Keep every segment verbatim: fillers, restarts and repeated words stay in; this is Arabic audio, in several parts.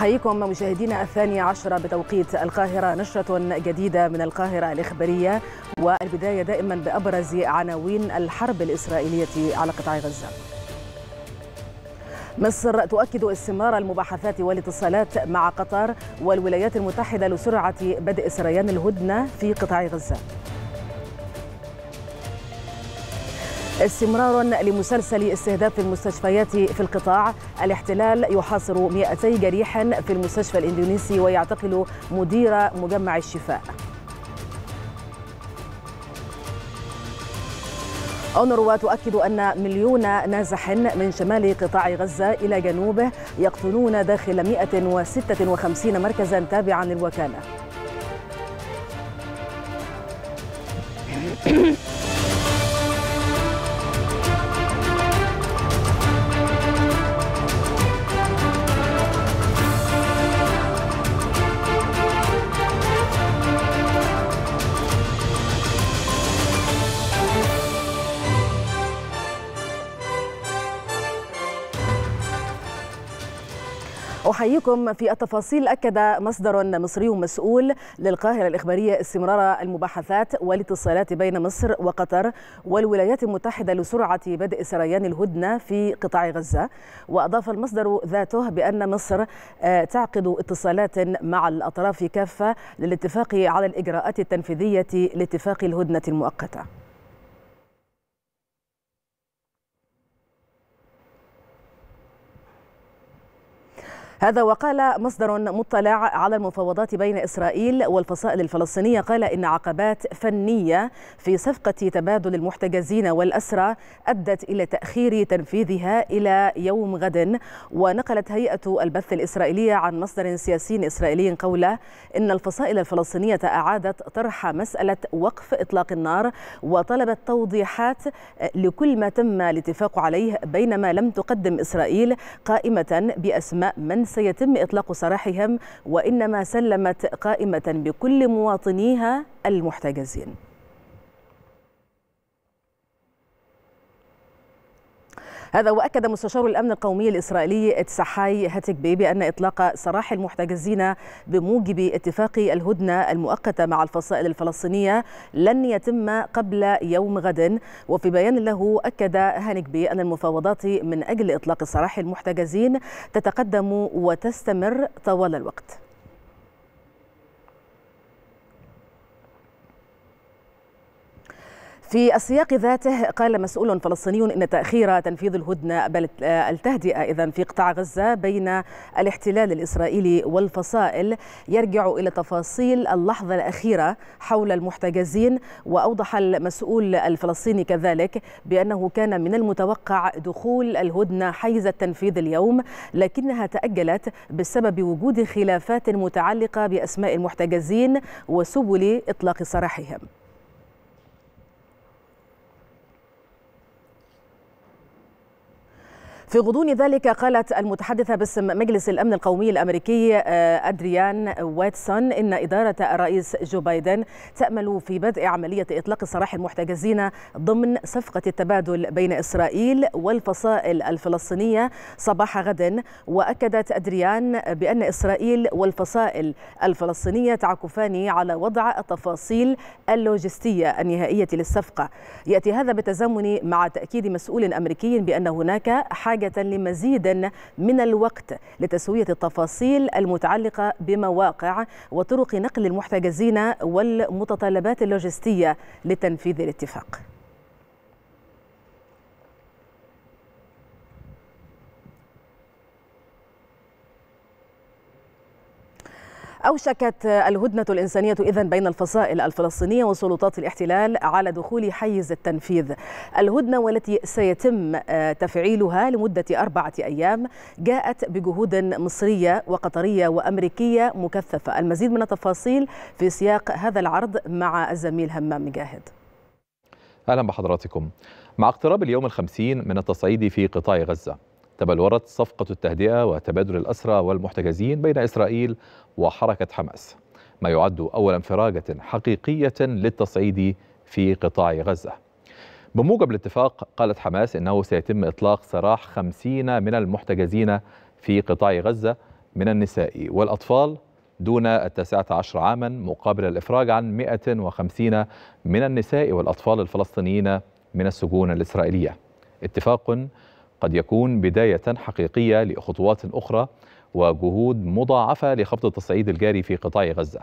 أحييكم مشاهدينا الثانية عشرة بتوقيت القاهرة، نشرة جديدة من القاهرة الإخبارية، والبداية دائما بأبرز عناوين الحرب الإسرائيلية على قطاع غزة. مصر تؤكد استمرار المباحثات والاتصالات مع قطر والولايات المتحدة لسرعة بدء سريان الهدنة في قطاع غزة. استمرار لمسلسل استهداف المستشفيات في القطاع، الاحتلال يحاصر مئتي جريح في المستشفى الإندونيسي ويعتقل مدير مجمع الشفاء. أونروا تؤكد أن مليون نازح من شمال قطاع غزة إلى جنوبه يقطنون داخل مئة وستة وخمسين مركزا تابعا للوكالة. أحييكم في التفاصيل. أكد مصدر مصري مسؤول للقاهرة الإخبارية استمرار المباحثات والاتصالات بين مصر وقطر والولايات المتحدة لسرعة بدء سريان الهدنة في قطاع غزة. وأضاف المصدر ذاته بأن مصر تعقد اتصالات مع الأطراف كافة للاتفاق على الإجراءات التنفيذية لاتفاق الهدنة المؤقتة. هذا وقال مصدر مطلع على المفاوضات بين إسرائيل والفصائل الفلسطينية، قال إن عقبات فنية في صفقة تبادل المحتجزين والأسرى أدت إلى تأخير تنفيذها إلى يوم غد. ونقلت هيئة البث الإسرائيلية عن مصدر سياسي إسرائيلي قوله إن الفصائل الفلسطينية أعادت طرح مسألة وقف إطلاق النار وطلبت توضيحات لكل ما تم الاتفاق عليه، بينما لم تقدم إسرائيل قائمة بأسماء من سيتم إطلاق سراحهم، وإنما سلمت قائمة بكل مواطنيها المحتجزين. هذا وأكد مستشار الأمن القومي الإسرائيلي تسحاي هاتكبي بأن إطلاق سراح المحتجزين بموجب اتفاق الهدنة المؤقتة مع الفصائل الفلسطينية لن يتم قبل يوم غد. وفي بيان له أكد هانكبي أن المفاوضات من أجل إطلاق سراح المحتجزين تتقدم وتستمر طوال الوقت. في السياق ذاته قال مسؤول فلسطيني إن تأخير تنفيذ الهدنة بل التهدئة إذن في قطاع غزة بين الاحتلال الإسرائيلي والفصائل يرجع إلى تفاصيل اللحظة الأخيرة حول المحتجزين. وأوضح المسؤول الفلسطيني كذلك بأنه كان من المتوقع دخول الهدنة حيز التنفيذ اليوم، لكنها تأجلت بسبب وجود خلافات متعلقة بأسماء المحتجزين وسبل إطلاق سراحهم. في غضون ذلك قالت المتحدثة باسم مجلس الأمن القومي الأمريكي أدريان واتسون إن إدارة الرئيس جو بايدن تأمل في بدء عملية إطلاق سراح المحتجزين ضمن صفقة التبادل بين إسرائيل والفصائل الفلسطينية صباح غد. وأكدت أدريان بأن إسرائيل والفصائل الفلسطينية تعكفان على وضع التفاصيل اللوجستية النهائية للصفقة. يأتي هذا بالتزامن مع تأكيد مسؤول أمريكي بأن هناك حاجة لمزيد من الوقت لتسوية التفاصيل المتعلقة بمواقع وطرق نقل المحتجزين والمتطلبات اللوجستية لتنفيذ الاتفاق. أوشكت الهدنة الإنسانية إذن بين الفصائل الفلسطينية وسلطات الاحتلال على دخول حيز التنفيذ. الهدنة والتي سيتم تفعيلها لمدة أربعة أيام جاءت بجهود مصرية وقطرية وأمريكية مكثفة. المزيد من التفاصيل في سياق هذا العرض مع الزميل همام مجاهد. أهلا بحضراتكم. مع اقتراب اليوم الخمسين من التصعيد في قطاع غزة، تبلورت صفقة التهدئة وتبادل الأسرى والمحتجزين بين إسرائيل وحركة حماس، ما يعد أول انفراجة حقيقية للتصعيد في قطاع غزة. بموجب الاتفاق قالت حماس إنه سيتم إطلاق سراح خمسين من المحتجزين في قطاع غزة من النساء والأطفال دون التاسعة عشر عاما، مقابل الإفراج عن مئة وخمسين من النساء والأطفال الفلسطينيين من السجون الإسرائيلية. اتفاق قد يكون بداية حقيقية لخطوات أخرى وجهود مضاعفة لخفض التصعيد الجاري في قطاع غزة،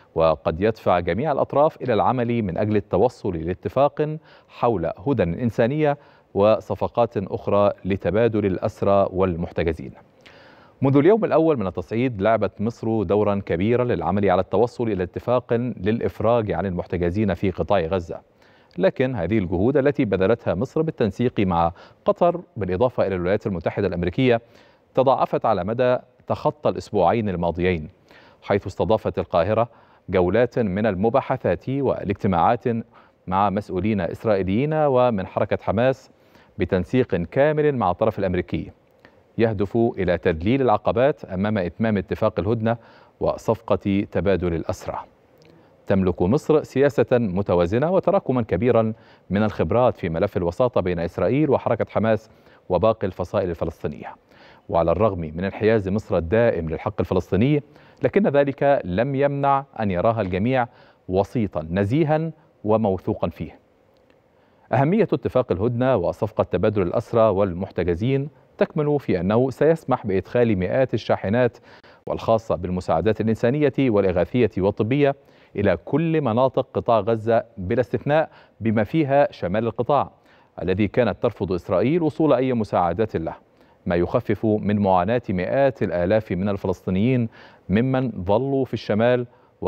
وقد يدفع جميع الأطراف إلى العمل من أجل التوصل لاتفاق حول هدن إنسانية وصفقات أخرى لتبادل الأسرى والمحتجزين. منذ اليوم الأول من التصعيد لعبت مصر دورا كبيرا للعمل على التوصل إلى اتفاق للإفراج عن المحتجزين في قطاع غزة، لكن هذه الجهود التي بذلتها مصر بالتنسيق مع قطر بالإضافة إلى الولايات المتحدة الأمريكية تضاعفت على مدى تخطى الأسبوعين الماضيين، حيث استضافت القاهرة جولات من المباحثات والاجتماعات مع مسؤولين إسرائيليين ومن حركة حماس بتنسيق كامل مع الطرف الأمريكي يهدف إلى تذليل العقبات أمام إتمام اتفاق الهدنة وصفقة تبادل الأسرى. تملك مصر سياسة متوازنة وتراكما كبيرا من الخبرات في ملف الوساطة بين إسرائيل وحركة حماس وباقي الفصائل الفلسطينية. وعلى الرغم من انحياز مصر الدائم للحق الفلسطيني، لكن ذلك لم يمنع أن يراها الجميع وسيطا نزيها وموثوقا فيه. أهمية اتفاق الهدنة وصفقة تبادل الأسرى والمحتجزين تكمن في أنه سيسمح بإدخال مئات الشاحنات والخاصة بالمساعدات الإنسانية والإغاثية والطبية إلى كل مناطق قطاع غزة بلا استثناء، بما فيها شمال القطاع الذي كانت ترفض إسرائيل وصول أي مساعدات له، ما يخفف من معاناة مئات الآلاف من الفلسطينيين ممن ظلوا في الشمال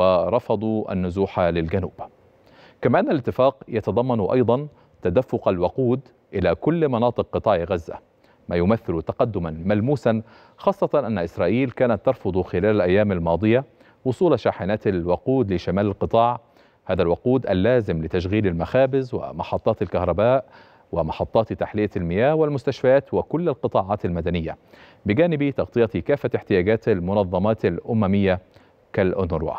ورفضوا النزوح للجنوب. كما أن الاتفاق يتضمن أيضا تدفق الوقود إلى كل مناطق قطاع غزة، ما يمثل تقدما ملموسا، خاصة أن إسرائيل كانت ترفض خلال الأيام الماضية وصول شاحنات الوقود لشمال القطاع، هذا الوقود اللازم لتشغيل المخابز ومحطات الكهرباء ومحطات تحلية المياه والمستشفيات وكل القطاعات المدنية، بجانب تغطية كافة احتياجات المنظمات الأممية كالأونروا.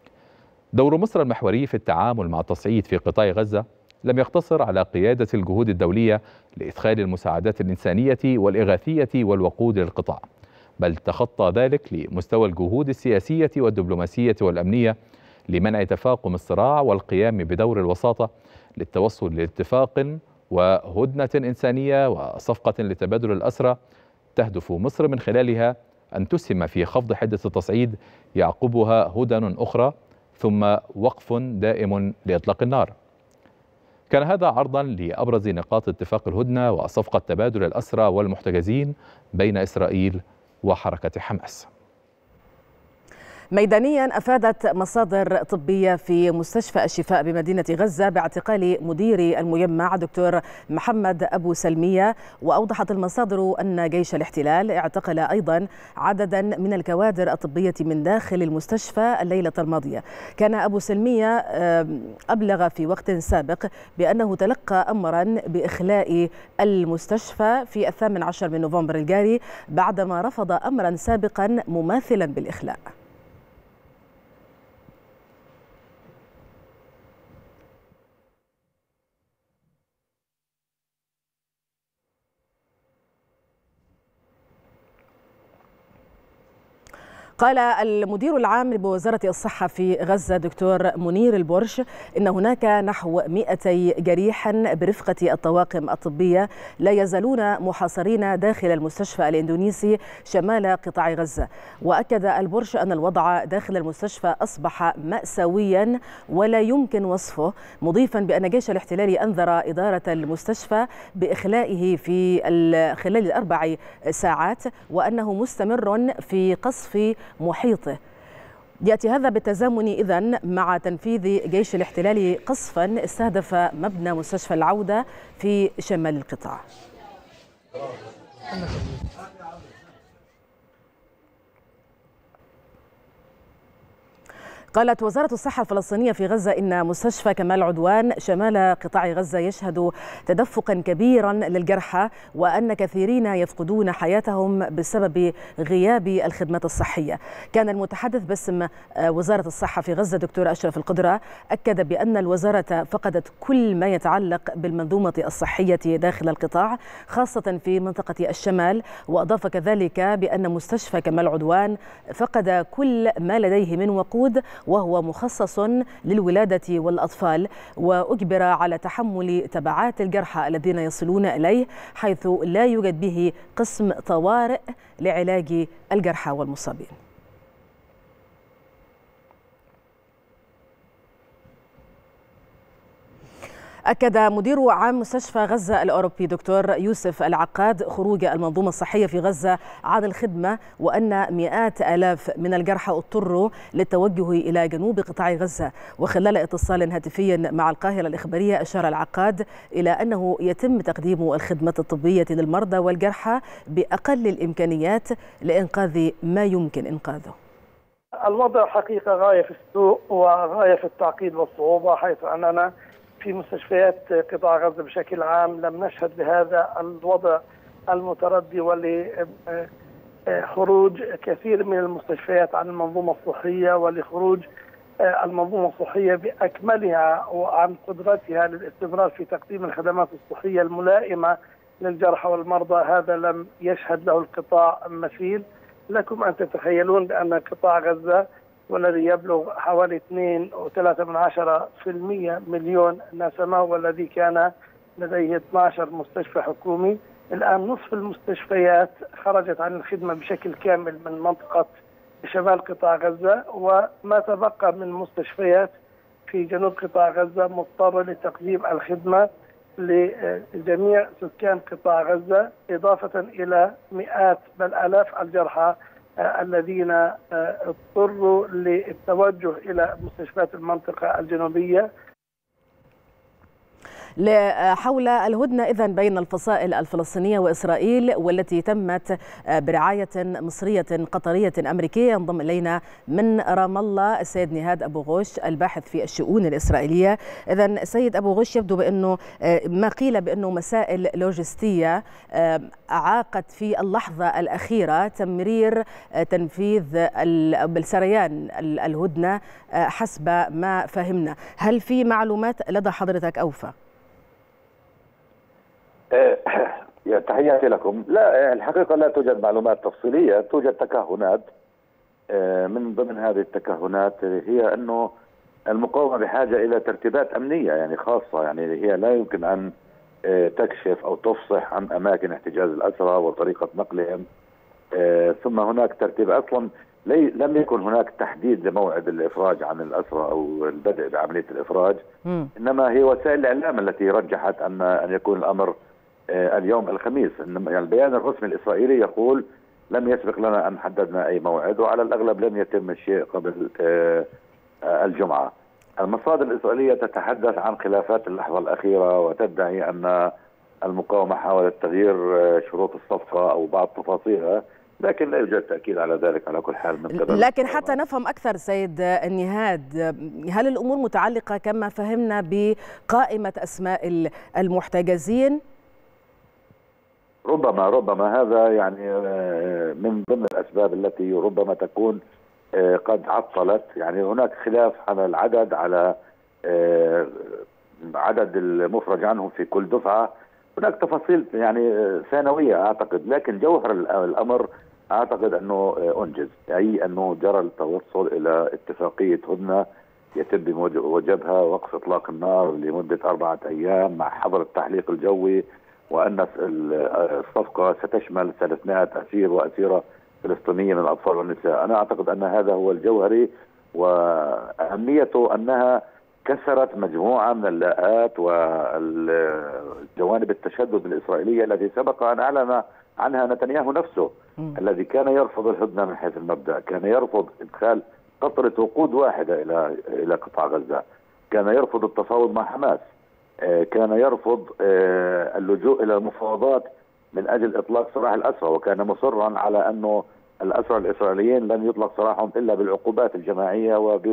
دور مصر المحوري في التعامل مع التصعيد في قطاع غزة لم يقتصر على قيادة الجهود الدولية لإدخال المساعدات الإنسانية والإغاثية والوقود للقطاع، بل تخطى ذلك لمستوى الجهود السياسية والدبلوماسية والأمنية لمنع تفاقم الصراع والقيام بدور الوساطة للتوصل لاتفاق وهدنة إنسانية وصفقة لتبادل الأسرى تهدف مصر من خلالها أن تسهم في خفض حدة التصعيد يعقبها هدن أخرى ثم وقف دائم لإطلاق النار. كان هذا عرضا لأبرز نقاط اتفاق الهدنة وصفقة تبادل الأسرى والمحتجزين بين إسرائيل وحركة حماس. ميدانيا أفادت مصادر طبية في مستشفى الشفاء بمدينة غزة باعتقال مدير المجمع دكتور محمد أبو سلمية، وأوضحت المصادر أن جيش الاحتلال اعتقل أيضا عددا من الكوادر الطبية من داخل المستشفى الليلة الماضية. كان أبو سلمية أبلغ في وقت سابق بأنه تلقى أمرا بإخلاء المستشفى في الثامن عشر من نوفمبر الجاري بعدما رفض أمرا سابقا مماثلا بالإخلاء. قال المدير العام بوزارة الصحة في غزة دكتور منير البرش إن هناك نحو مئتي جريح برفقة الطواقم الطبية لا يزالون محاصرين داخل المستشفى الإندونيسي شمال قطاع غزة. وأكد البرش أن الوضع داخل المستشفى أصبح مأساويا ولا يمكن وصفه، مضيفا بأن جيش الاحتلال أنذر إدارة المستشفى بإخلائه في خلال الأربع ساعات وأنه مستمر في قصف محيطه. يأتي هذا بالتزامن إذن مع تنفيذ جيش الاحتلال قصفا استهدف مبنى مستشفى العودة في شمال القطاع. قالت وزارة الصحة الفلسطينية في غزة إن مستشفى كمال عدوان شمال قطاع غزة يشهد تدفقا كبيرا للجرحى، وأن كثيرين يفقدون حياتهم بسبب غياب الخدمات الصحية. كان المتحدث باسم وزارة الصحة في غزة دكتور أشرف القدرة أكد بأن الوزارة فقدت كل ما يتعلق بالمنظومة الصحية داخل القطاع خاصة في منطقة الشمال، وأضاف كذلك بأن مستشفى كمال عدوان فقد كل ما لديه من وقود وهو مخصص للولادة والأطفال، وأجبر على تحمل تبعات الجرحى الذين يصلون إليه حيث لا يوجد به قسم طوارئ لعلاج الجرحى والمصابين. أكد مدير عام مستشفى غزة الأوروبي دكتور يوسف العقاد خروج المنظومة الصحية في غزة عن الخدمة، وأن مئات آلاف من الجرحى اضطروا للتوجه إلى جنوب قطاع غزة. وخلال اتصال هاتفي مع القاهرة الإخبارية أشار العقاد إلى أنه يتم تقديم الخدمات الطبية للمرضى والجرحى بأقل الإمكانيات لإنقاذ ما يمكن إنقاذه. الوضع حقيقة غاية في السوء وغاية في التعقيد والصعوبة، حيث أننا في مستشفيات قطاع غزة بشكل عام لم نشهد بهذا الوضع المتردي ولخروج كثير من المستشفيات عن المنظومة الصحية ولخروج المنظومة الصحية بأكملها وعن قدرتها للاستمرار في تقديم الخدمات الصحية الملائمة للجرحى والمرضى. هذا لم يشهد له القطاع مثيل. لكم أن تتخيلون بأن قطاع غزة والذي يبلغ حوالي اثنين فاصلة ثلاثة بالمئة مليون نسمة، والذي كان لديه اثني عشر مستشفى حكومي، الآن نصف المستشفيات خرجت عن الخدمة بشكل كامل من منطقة شمال قطاع غزة، وما تبقى من مستشفيات في جنوب قطاع غزة مضطرة لتقديم الخدمة لجميع سكان قطاع غزة، إضافة إلى مئات بل آلاف الجرحى الذين اضطروا للتوجه إلى مستشفيات المنطقة الجنوبية. حول الهدنة إذن بين الفصائل الفلسطينية وإسرائيل والتي تمت برعاية مصرية قطرية أمريكية، ينضم إلينا من رام الله السيد نهاد أبو غوش الباحث في الشؤون الإسرائيلية. إذن السيد أبو غوش، يبدو بأنه ما قيل بأنه مسائل لوجستية أعاقت في اللحظة الأخيرة تمرير تنفيذ بالسريان الهدنة حسب ما فهمنا. هل في معلومات لدى حضرتك أوفى؟ تحياتي لكم. لا، الحقيقة لا توجد معلومات تفصيلية، توجد تكهنات. من ضمن هذه التكهنات هي أنه المقاومة بحاجة إلى ترتيبات أمنية يعني خاصة، يعني هي لا يمكن أن تكشف أو تفصح عن أماكن احتجاز الأسرى وطريقة نقلهم. ثم هناك ترتيب، أصلا لم يكن هناك تحديد لموعد الإفراج عن الأسرى أو البدء بعملية الإفراج، م. إنما هي وسائل الإعلام التي رجحت أن أن يكون الأمر اليوم الخميس. إنما يعني البيان الرسمي الإسرائيلي يقول لم يسبق لنا أن حددنا أي موعد، وعلى الأغلب لم يتم الشيء قبل الجمعة. المصادر الإسرائيلية تتحدث عن خلافات اللحظة الأخيرة وتدعي أن المقاومة حاولت تغيير شروط الصفقة أو بعض تفاصيلها، لكن لا يوجد تأكيد على ذلك على كل حال من قبل. لكن حتى نفهم أكثر سيد النهاد، هل الأمور متعلقة كما فهمنا بقائمة أسماء المحتجزين؟ ربما ربما هذا يعني من ضمن الأسباب التي ربما تكون قد عطلت. يعني هناك خلاف على العدد، على عدد المفرج عنهم في كل دفعة. هناك تفاصيل يعني ثانوية أعتقد، لكن جوهر الأمر أعتقد أنه أنجز، أي أنه جرى التوصل إلى اتفاقية هدنة يتم بموجبها وقف إطلاق النار لمدة أربعة أيام مع حظر التحليق الجوي، وأن الصفقة ستشمل ثلاثمائة أسير وأسيرة فلسطينية من الأطفال والنساء. أنا أعتقد أن هذا هو الجوهري، وأهميته أنها كسرت مجموعة من اللاءات والجوانب التشدد الإسرائيلية التي سبق أن أعلن عنها نتنياهو نفسه، م. الذي كان يرفض الهدنة من حيث المبدأ، كان يرفض إدخال قطرة وقود واحدة إلى إلى قطاع غزة، كان يرفض التفاوض مع حماس، كان يرفض اللجوء إلى المفاوضات من أجل إطلاق سراح الأسرى، وكان مصرا على أنه الأسرى الإسرائيليين لن يطلق سراحهم إلا بالعقوبات الجماعية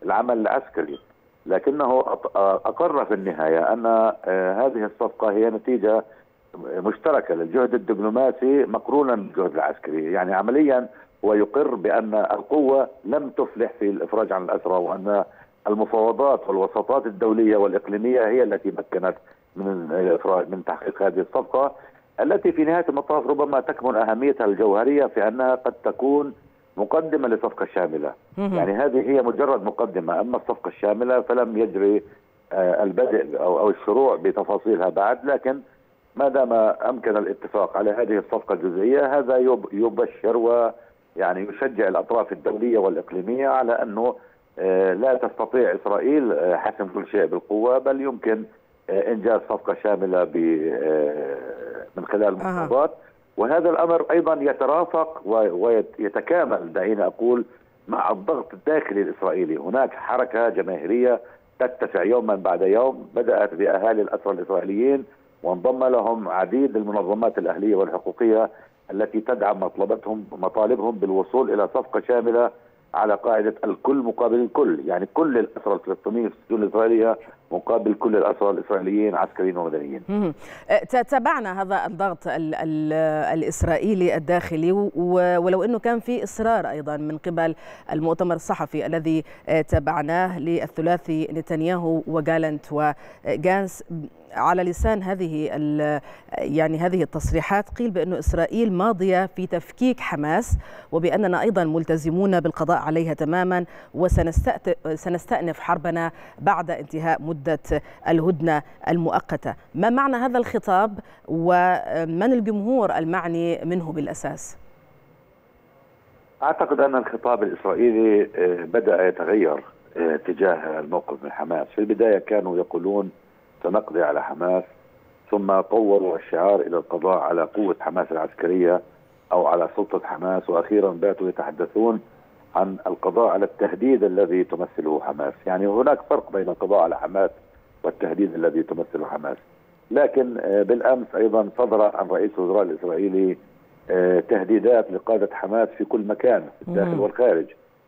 العمل العسكري، لكنه أقر في النهاية أن هذه الصفقة هي نتيجة مشتركة للجهد الدبلوماسي مقرونا بالجهد العسكري. يعني عمليا هو يقر بأن القوة لم تفلح في الإفراج عن الأسرى، وأن المفاوضات والوساطات الدولية والإقليمية هي التي مكنت من الإفراج من تحقيق هذه الصفقة، التي في نهاية المطاف ربما تكمن أهميتها الجوهرية في أنها قد تكون مقدمة لصفقة شاملة. يعني هذه هي مجرد مقدمة، أما الصفقة الشاملة فلم يجري البدء أو الشروع بتفاصيلها بعد، لكن ما دام أمكن الاتفاق على هذه الصفقة الجزئية هذا يبشر ويعني يشجع الأطراف الدولية والإقليمية على أنه لا تستطيع إسرائيل حسم كل شيء بالقوة، بل يمكن إنجاز صفقة شاملة من خلال المفاوضات. وهذا الأمر أيضا يترافق ويتكامل دعينا أقول مع الضغط الداخلي الإسرائيلي. هناك حركة جماهيرية تتسع يوما بعد يوم، بدأت بأهالي الأسرى الإسرائيليين وانضم لهم عديد المنظمات الأهلية والحقوقية التي تدعم مطلبتهم مطالبهم بالوصول إلى صفقة شاملة على قاعدة الكل مقابل الكل، يعني كل الأسرى الفلسطينيين في السجون الإسرائيلية مقابل كل الأسرى الإسرائيليين عسكريين ومدنيين. تابعنا هذا الضغط ال ال الإسرائيلي الداخلي، ولو أنه كان في إصرار أيضا من قبل المؤتمر الصحفي الذي تابعناه للثلاثي نتنياهو وجالنت وجانس على لسان هذه يعني هذه التصريحات. قيل بأن إسرائيل ماضية في تفكيك حماس، وبأننا أيضا ملتزمون بالقضاء عليها تماما، وسنستأنف حربنا بعد انتهاء مدة الهدنة المؤقتة. ما معنى هذا الخطاب ومن الجمهور المعني منه بالأساس؟ أعتقد أن الخطاب الإسرائيلي بدأ يتغير تجاه الموقف من حماس. في البداية كانوا يقولون سنقضي على حماس، ثم طوروا الشعار إلى القضاء على قوة حماس العسكرية أو على سلطة حماس، وأخيرا باتوا يتحدثون عن القضاء على التهديد الذي تمثله حماس. يعني هناك فرق بين القضاء على حماس والتهديد الذي تمثله حماس. لكن بالأمس أيضا صدر عن رئيس الوزراء الإسرائيلي تهديدات لقادة حماس في كل مكان في الداخل والخارج،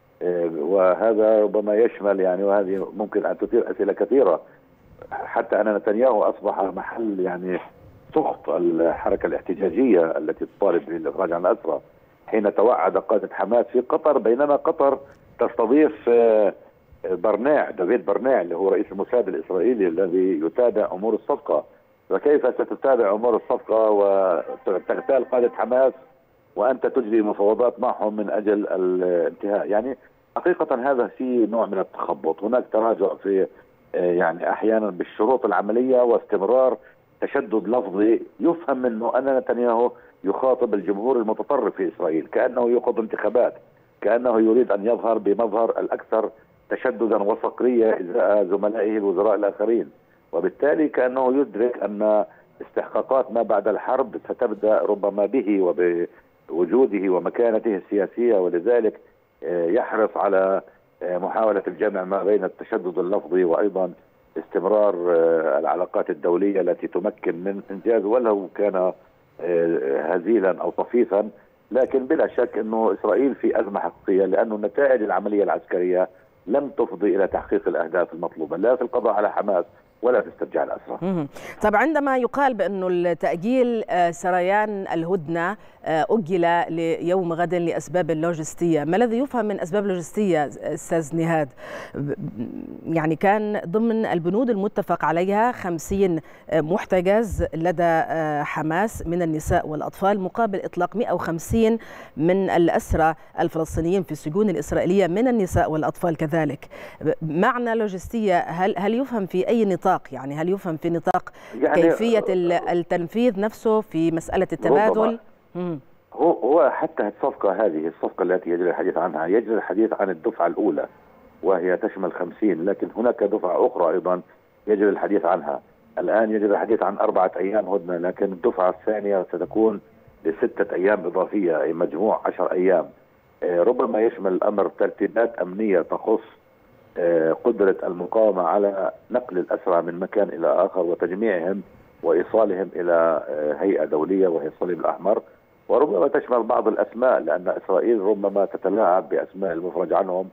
وهذا ربما يشمل يعني وهذه ممكن أن تثير أسئلة كثيرة، حتى أن نتنياهو أصبح محل يعني سخط الحركة الاحتجاجية التي تطالب بالإفراج عن الأسرى، حين توعد قادة حماس في قطر، بينما قطر تستضيف برناع دافيد برناع اللي هو رئيس الموساد الإسرائيلي الذي يتابع أمور الصفقة. فكيف ستتابع أمور الصفقة وتغتال قادة حماس وأنت تجري مفاوضات معهم من أجل الانتهاء؟ يعني حقيقة هذا في نوع من التخبط. هناك تراجع في يعني أحيانا بالشروط العملية واستمرار تشدد لفظي يفهم منه أن نتنياهو يخاطب الجمهور المتطرف في إسرائيل، كأنه يخوض انتخابات، كأنه يريد أن يظهر بمظهر الأكثر تشددا وصقرية إزاء زملائه الوزراء الآخرين، وبالتالي كأنه يدرك أن استحقاقات ما بعد الحرب ستبدأ ربما به وبوجوده ومكانته السياسية، ولذلك يحرص على محاولة الجمع ما بين التشدد اللفظي وأيضا استمرار العلاقات الدولية التي تمكن من إنجاز ولو كان هزيلا أو طفيفا. لكن بلا شك أنه إسرائيل في أزمة حقيقية، لأن نتائج العملية العسكرية لم تفضي إلى تحقيق الأهداف المطلوبة لا في القضاء على حماس ولا في استرجاع الأسرى. طب عندما يقال بأنه التأجيل سريان الهدنة أجل ليوم غد لأسباب لوجستية، ما الذي يفهم من أسباب لوجستية أستاذ نهاد؟ يعني كان ضمن البنود المتفق عليها خمسين محتجز لدى حماس من النساء والأطفال مقابل إطلاق مئة وخمسين من الأسرى الفلسطينيين في السجون الإسرائيلية من النساء والأطفال كذلك. معنى لوجستية هل هل يفهم في أي نطاق؟ يعني هل يفهم في نطاق يعني كيفية التنفيذ نفسه في مسألة التبادل؟ هو هو حتى الصفقة هذه الصفقة التي يجري الحديث عنها يجري الحديث عن الدفعة الأولى وهي تشمل خمسين، لكن هناك دفعة أخرى أيضا يجري الحديث عنها. الآن يجري الحديث عن أربعة أيام هدنة، لكن الدفعة الثانية ستكون لستة أيام إضافية، أي مجموع عشر أيام. ربما يشمل الأمر ترتيبات أمنية تخص قدرة المقاومة على نقل الأسرى من مكان إلى آخر وتجميعهم وإيصالهم إلى هيئة دولية وهي الصليب الأحمر، وربما تشمل بعض الأسماء، لأن إسرائيل ربما تتلاعب بأسماء المفرج عنهم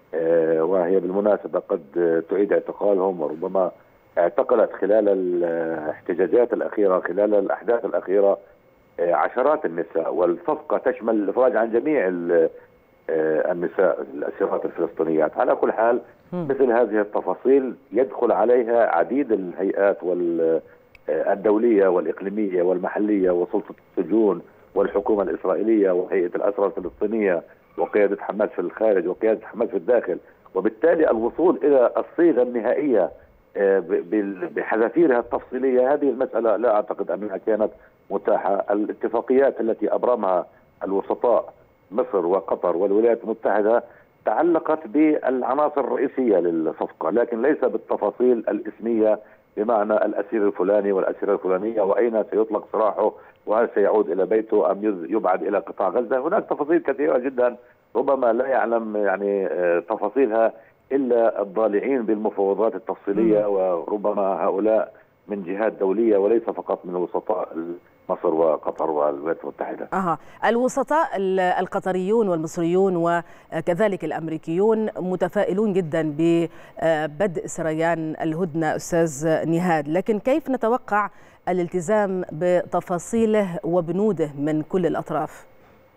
وهي بالمناسبة قد تعيد اعتقالهم، وربما اعتقلت خلال الاحتجاجات الأخيرة خلال الأحداث الأخيرة عشرات النساء، والصفقة تشمل الإفراج عن جميع النساء الأسيرات الفلسطينيات. على كل حال مثل هذه التفاصيل يدخل عليها عديد الهيئات الدولية والإقليمية والمحلية وسلطة السجون والحكومة الإسرائيلية وهيئة الأسرى الفلسطينية وقيادة حماس في الخارج وقيادة حماس في الداخل، وبالتالي الوصول إلى الصيغة النهائية بحذافيرها التفصيلية هذه المسألة لا أعتقد أنها كانت متاحة. الاتفاقيات التي أبرمها الوسطاء مصر وقطر والولايات المتحدة تعلقت بالعناصر الرئيسية للصفقة، لكن ليس بالتفاصيل الإسمية بمعنى الأسير الفلاني والأسيرة الفلانية وأين سيطلق سراحه وهل سيعود إلى بيته أم يبعد إلى قطاع غزة. هناك تفاصيل كثيرة جدا ربما لا يعلم يعني تفاصيلها إلا الضالعين بالمفاوضات التفصيلية، وربما هؤلاء من جهات دولية وليس فقط من وسطاء مصر وقطر والولايات المتحدة. أها الوسطاء القطريون والمصريون وكذلك الأمريكيون متفائلون جدا ببدء سريان الهدنة أستاذ نهاد، لكن كيف نتوقع الالتزام بتفاصيله وبنوده من كل الأطراف؟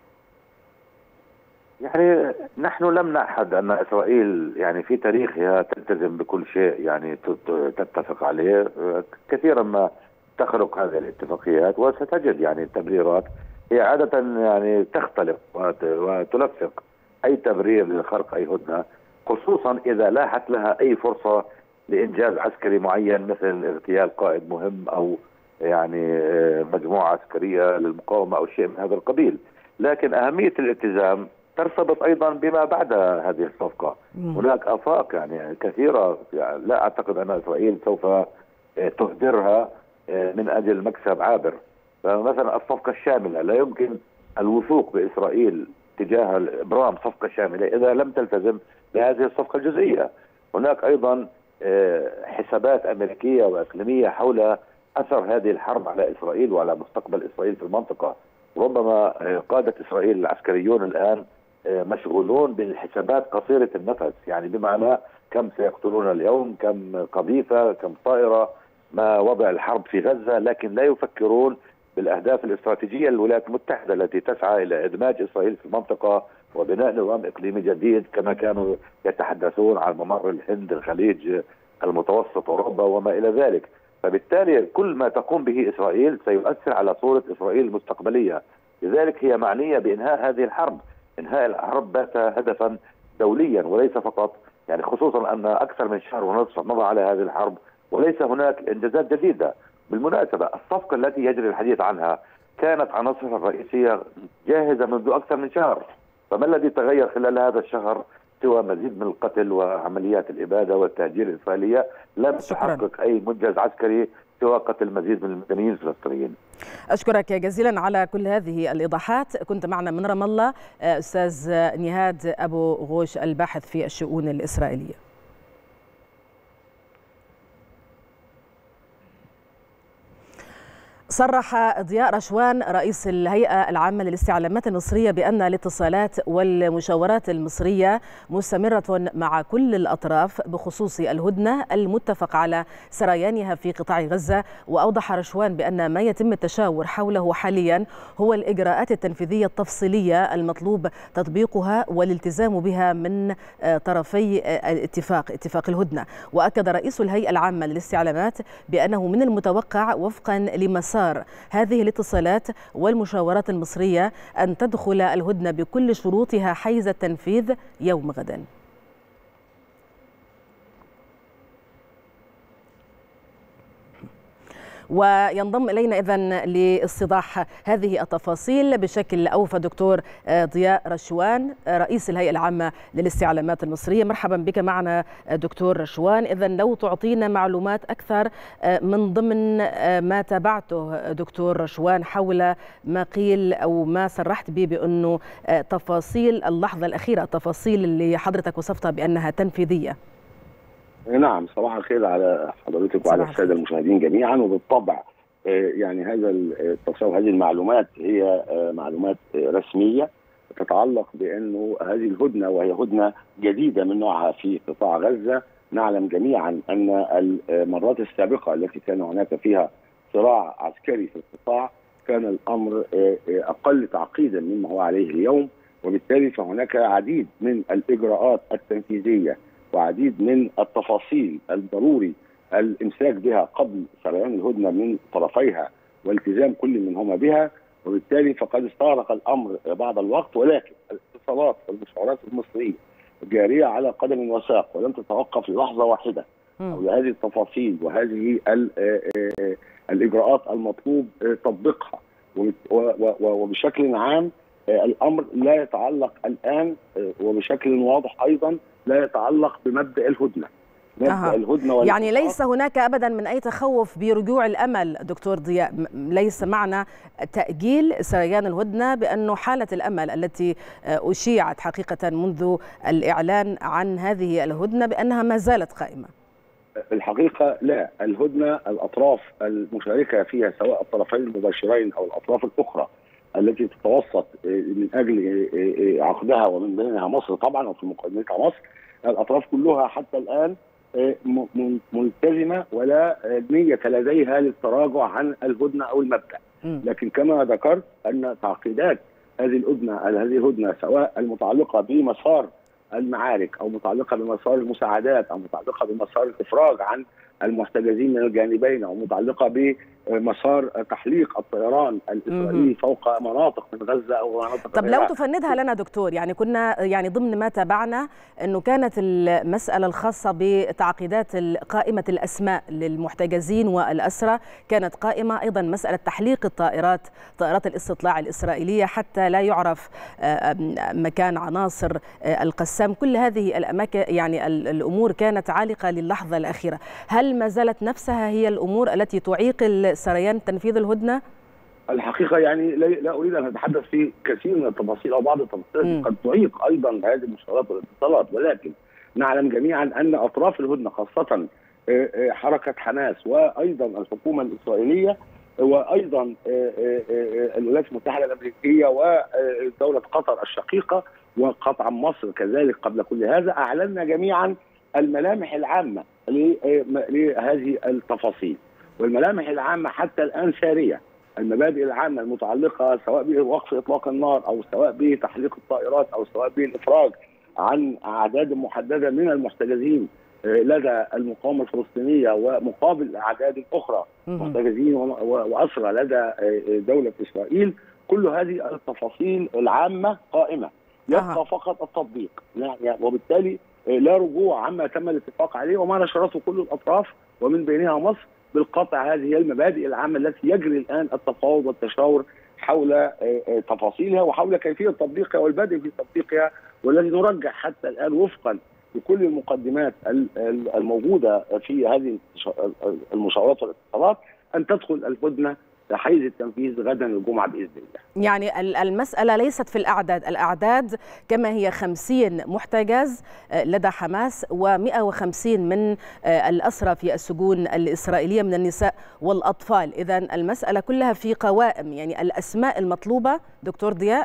يعني نحن لم نعهد أن إسرائيل يعني في تاريخها تلتزم بكل شيء يعني تتفق عليه، كثيرا ما تخرق هذه الاتفاقيات وستجد يعني تبريرات هي عادة يعني تختلف وتلفق أي تبرير لخرق أي هدنة، خصوصا إذا لاحت لها أي فرصة لإنجاز عسكري معين مثل اغتيال قائد مهم أو يعني مجموعة عسكرية للمقاومة أو شيء من هذا القبيل. لكن أهمية الالتزام ترتبط أيضا بما بعد هذه الصفقة. هناك آفاق يعني كثيرة يعني لا أعتقد أن إسرائيل سوف تهدرها من أجل مكسب عابر. فمثلا الصفقة الشاملة لا يمكن الوثوق بإسرائيل تجاه إبرام صفقة شاملة إذا لم تلتزم بهذه الصفقة الجزئية. هناك أيضا حسابات أمريكية وإقليمية حول أثر هذه الحرب على إسرائيل وعلى مستقبل إسرائيل في المنطقة. ربما قادة إسرائيل العسكريون الآن مشغولون بالحسابات قصيرة النفس، يعني بمعنى كم سيقتلون اليوم، كم قذيفة، كم طائرة، ما وضع الحرب في غزة، لكن لا يفكرون بالأهداف الاستراتيجية للولايات المتحدة التي تسعى إلى إدماج إسرائيل في المنطقة وبناء نظام إقليمي جديد كما كانوا يتحدثون عن ممر الهند، الخليج المتوسط، أوروبا وما إلى ذلك. فبالتالي كل ما تقوم به إسرائيل سيؤثر على صورة إسرائيل المستقبلية، لذلك هي معنية بإنهاء هذه الحرب. إنهاء الحرب بات هدفا دوليا وليس فقط يعني، خصوصا أن أكثر من شهر ونصف مضى على هذه الحرب وليس هناك إنجازات جديدة. بالمناسبة الصفقة التي يجري الحديث عنها كانت عناصرها الرئيسية جاهزة منذ أكثر من شهر، فما الذي تغير خلال هذا الشهر سوى مزيد من القتل وعمليات الإبادة والتهجير الإسرائيلية؟ لم تحقق أي منجز عسكري سوى قتل مزيد من المدنيين الفلسطينيين. أشكرك جزيلا على كل هذه الإيضاحات. كنت معنا من رام الله أستاذ نهاد أبو غوش الباحث في الشؤون الإسرائيلية. صرح ضياء رشوان رئيس الهيئة العامة للاستعلامات المصرية بأن الاتصالات والمشاورات المصرية مستمرة مع كل الأطراف بخصوص الهدنة المتفق على سريانها في قطاع غزة. وأوضح رشوان بأن ما يتم التشاور حوله حاليا هو الإجراءات التنفيذية التفصيلية المطلوب تطبيقها والالتزام بها من طرفي اتفاق اتفاق الهدنة. وأكد رئيس الهيئة العامة للاستعلامات بأنه من المتوقع وفقا لمسار هذه الاتصالات والمشاورات المصرية أن تدخل الهدنة بكل شروطها حيز التنفيذ يوم غد. وينضم إلينا إذن لاستيضاح هذه التفاصيل بشكل أوفى دكتور ضياء رشوان رئيس الهيئة العامة للاستعلامات المصرية. مرحبا بك معنا دكتور رشوان. إذن لو تعطينا معلومات أكثر من ضمن ما تابعته دكتور رشوان حول ما قيل أو ما صرحت به بأنه تفاصيل اللحظة الأخيرة، التفاصيل اللي حضرتك وصفتها بأنها تنفيذية. نعم، صباح الخير على حضرتك وعلى الساده المشاهدين جميعا. وبالطبع يعني هذا التصور هذه المعلومات هي معلومات رسميه تتعلق بأنه هذه الهدنة، وهي هدنة جديدة من نوعها في قطاع غزة. نعلم جميعا أن المرات السابقة التي كان هناك فيها صراع عسكري في القطاع كان الأمر أقل تعقيدا مما هو عليه اليوم، وبالتالي فهناك عديد من الإجراءات التنفيذية وعديد من التفاصيل الضروري الإمساك بها قبل سريان الهدنة من طرفيها والتزام كل منهما بها، وبالتالي فقد استغرق الأمر بعض الوقت، ولكن الاتصالات والمشاورات المصرية جارية على قدم وساق ولم تتوقف للحظة واحدة حول هذه التفاصيل وهذه الإجراءات المطلوب تطبيقها. وبشكل عام الأمر لا يتعلق الآن وبشكل واضح أيضا لا يتعلق بمبدأ الهدنة. أه. الهدنة يعني ليس هناك أبدا من أي تخوف برجوع الأمل دكتور ضياء، ليس معنى تأجيل سريان الهدنة بأنه حالة الأمل التي أشيعت حقيقة منذ الإعلان عن هذه الهدنة بأنها ما زالت قائمة. الحقيقة لا، الهدنة الأطراف المشاركة فيها سواء الطرفين المباشرين أو الأطراف الأخرى التي تتوسط من أجل عقدها ومن بينها مصر طبعا وفي مقدمتها مصر، الأطراف كلها حتى الآن ملتزمة ولا نية لديها للتراجع عن الهدنة أو المبدأ. لكن كما ذكرت أن تعقيدات هذه الهدنة هذه الهدنة سواء المتعلقة بمسار المعارك أو متعلقة بمسار المساعدات أو متعلقة بمسار الإفراج عن المحتجزين من الجانبين أو متعلقة بمسار تحليق الطيران الإسرائيلي فوق مناطق من غزة أو مناطق. طب لو تفندها لنا دكتور، يعني كنا يعني ضمن ما تابعنا أنه كانت المسألة الخاصة بتعقيدات قائمة الأسماء للمحتجزين والأسرى كانت قائمة، أيضا مسألة تحليق الطائرات طائرات الاستطلاع الإسرائيلية حتى لا يعرف مكان عناصر القسام، كل هذه الأماكن يعني الأمور كانت عالقة للحظة الأخيرة. هل ما زالت نفسها هي الأمور التي تعيق سريان تنفيذ الهدنة؟ الحقيقة يعني لا أريد أن أتحدث في كثير من التفاصيل أو بعض التفاصيل قد تعيق أيضا هذه المشاورات والاتصالات، ولكن نعلم جميعا أن أطراف الهدنة خاصة حركة حماس وأيضا الحكومة الإسرائيلية وأيضا الولايات المتحدة الأمريكية ودولة قطر الشقيقة وقطعا مصر كذلك قبل كل هذا أعلنا جميعا الملامح العامة لهذه التفاصيل، والملامح العامة حتى الآن سارية. المبادئ العامة المتعلقة سواء بوقف إطلاق النار أو سواء بتحليق الطائرات أو سواء بالإفراج عن أعداد محددة من المحتجزين لدى المقاومة الفلسطينية ومقابل أعداد أخرى محتجزين وأسرى لدى دولة إسرائيل، كل هذه التفاصيل العامة قائمة، يبقى فقط التطبيق. يعني وبالتالي لا رجوع عما تم الاتفاق عليه وما نشرته كل الأطراف ومن بينها مصر. بالقطع هذه هي المبادئ العامة التي يجري الآن التفاوض والتشاور حول تفاصيلها وحول كيفية تطبيقها والبدء في تطبيقها، والذي نرجح حتى الآن وفقا لكل المقدمات الموجودة في هذه المشاورات والاتصالات أن تدخل الهدنة حيز التنفيذ غدا الجمعة بإذن الله. يعني المسألة ليست في الأعداد، الأعداد كما هي خمسين محتجز لدى حماس ومئة وخمسين من الأسرى في السجون الإسرائيلية من النساء والأطفال، إذن المسألة كلها في قوائم، يعني الأسماء المطلوبة دكتور ضياء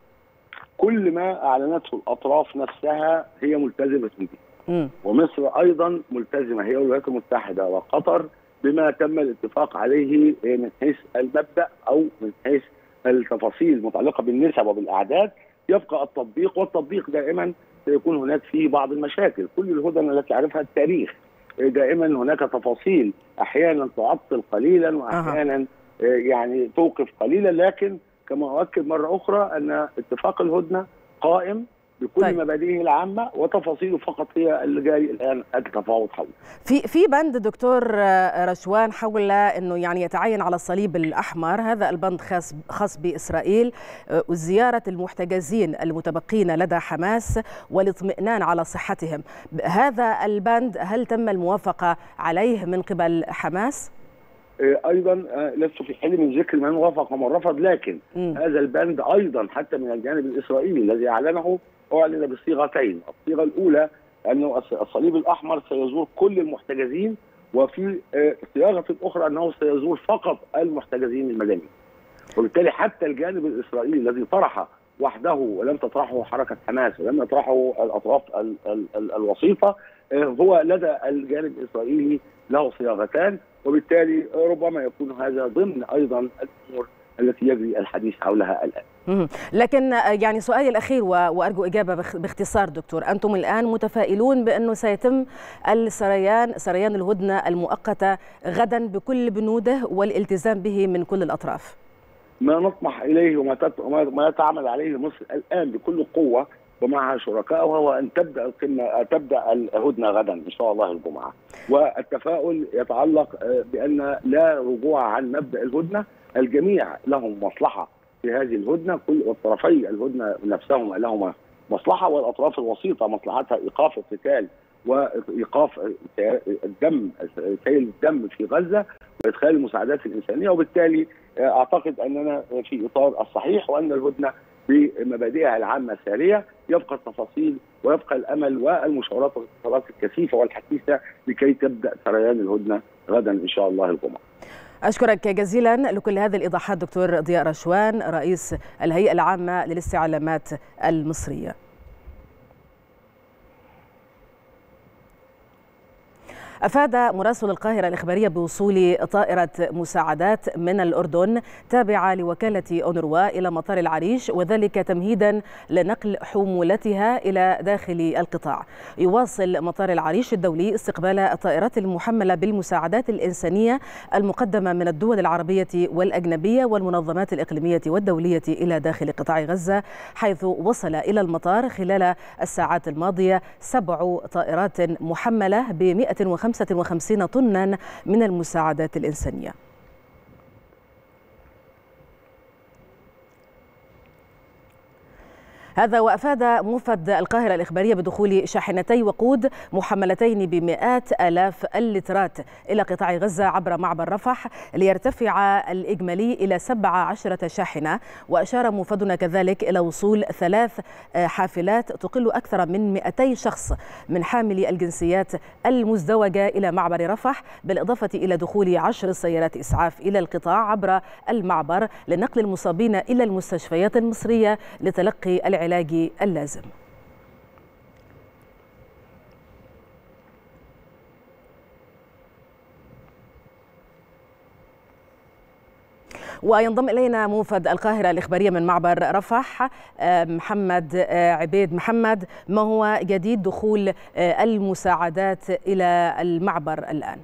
كل ما أعلنته الأطراف نفسها هي ملتزمة به، ومصر أيضا ملتزمة هي والولايات المتحدة وقطر بما تم الاتفاق عليه من حيث المبدأ أو من حيث التفاصيل المتعلقة بالنسب وبالأعداد. يبقى التطبيق، والتطبيق دائما سيكون هناك فيه بعض المشاكل. كل الهدن التي يعرفها التاريخ دائما هناك تفاصيل أحيانا تعطل قليلا وأحيانا يعني توقف قليلا، لكن كما أؤكد مرة أخرى أن اتفاق الهدنة قائم بكل طيب. مبادئه العامة وتفاصيله فقط هي اللي جاي الآن التفاوض حوله. في في بند دكتور رشوان حول انه يعني يتعين على الصليب الأحمر، هذا البند خاص خاص بإسرائيل وزيارة المحتجزين المتبقين لدى حماس والاطمئنان على صحتهم. هذا البند هل تم الموافقة عليه من قبل حماس؟ ايضا لست في حل من ذكر من وافق ومن رفض، لكن م. هذا البند ايضا حتى من الجانب الاسرائيلي الذي اعلنه اعلن بصيغتين. الصيغه الاولى انه الصليب الاحمر سيزور كل المحتجزين، وفي صياغه اخرى انه سيزور فقط المحتجزين المدنيين. وبالتالي حتى الجانب الاسرائيلي الذي طرح وحده ولم تطرحه حركة حماس ولم تطرحه الأطراف ال ال ال الوسيطة، هو لدى الجانب الإسرائيلي له صياغتان، وبالتالي ربما يكون هذا ضمن أيضا الأمور التي يجري الحديث حولها الآن. لكن يعني سؤالي الأخير وأرجو إجابة باختصار دكتور، أنتم الآن متفائلون بأنه سيتم السريان سريان الهدنة المؤقتة غدا بكل بنوده والالتزام به من كل الأطراف؟ ما نطمح إليه وما تعمل عليه مصر الآن بكل قوة ومع شركائها هو أن تبدأ القمة تبدأ الهدنة غدا إن شاء الله الجمعة، والتفاؤل يتعلق بأن لا رجوع عن مبدأ الهدنة. الجميع لهم مصلحة في هذه الهدنة، كل الطرفي الهدنة نفسهم لهم مصلحة، والأطراف الوسيطة مصلحتها إيقاف القتال وإيقاف الدم سيل الدم في غزة وإدخال المساعدات الإنسانية، وبالتالي أعتقد أننا في إطار الصحيح وأن الهدنة بمبادئها العامة سارية. يبقى التفاصيل ويبقى الأمل والمشاورات والاتصالات الكثيفة والحثيثة لكي تبدأ سريان الهدنة غدا إن شاء الله الجمعة. أشكرك جزيلا لكل هذه الإيضاحات دكتور ضياء رشوان رئيس الهيئة العامة للاستعلامات المصرية. أفاد مراسل القاهرة الإخبارية بوصول طائرة مساعدات من الأردن تابعة لوكالة أونروا إلى مطار العريش، وذلك تمهيدا لنقل حمولتها إلى داخل القطاع. يواصل مطار العريش الدولي استقبال الطائرات المحملة بالمساعدات الإنسانية المقدمة من الدول العربية والأجنبية والمنظمات الإقليمية والدولية إلى داخل قطاع غزة، حيث وصل إلى المطار خلال الساعات الماضية سبع طائرات محملة ب مئة وخمسة وخمسين طنا من المساعدات الإنسانية. هذا وأفاد موفد القاهرة الإخبارية بدخول شاحنتي وقود محملتين بمئات آلاف اللترات إلى قطاع غزة عبر معبر رفح ليرتفع الإجمالي إلى سبع عشرة شاحنة. وأشار موفدنا كذلك إلى وصول ثلاث حافلات تقل أكثر من مئتي شخص من حاملي الجنسيات المزدوجة إلى معبر رفح، بالإضافة إلى دخول عشر سيارات إسعاف إلى القطاع عبر المعبر لنقل المصابين إلى المستشفيات المصرية لتلقي العلاج العلاج اللازم. وينضم إلينا موفد القاهرة الإخبارية من معبر رفح محمد عبيد. محمد، ما هو جديد دخول المساعدات إلى المعبر الآن؟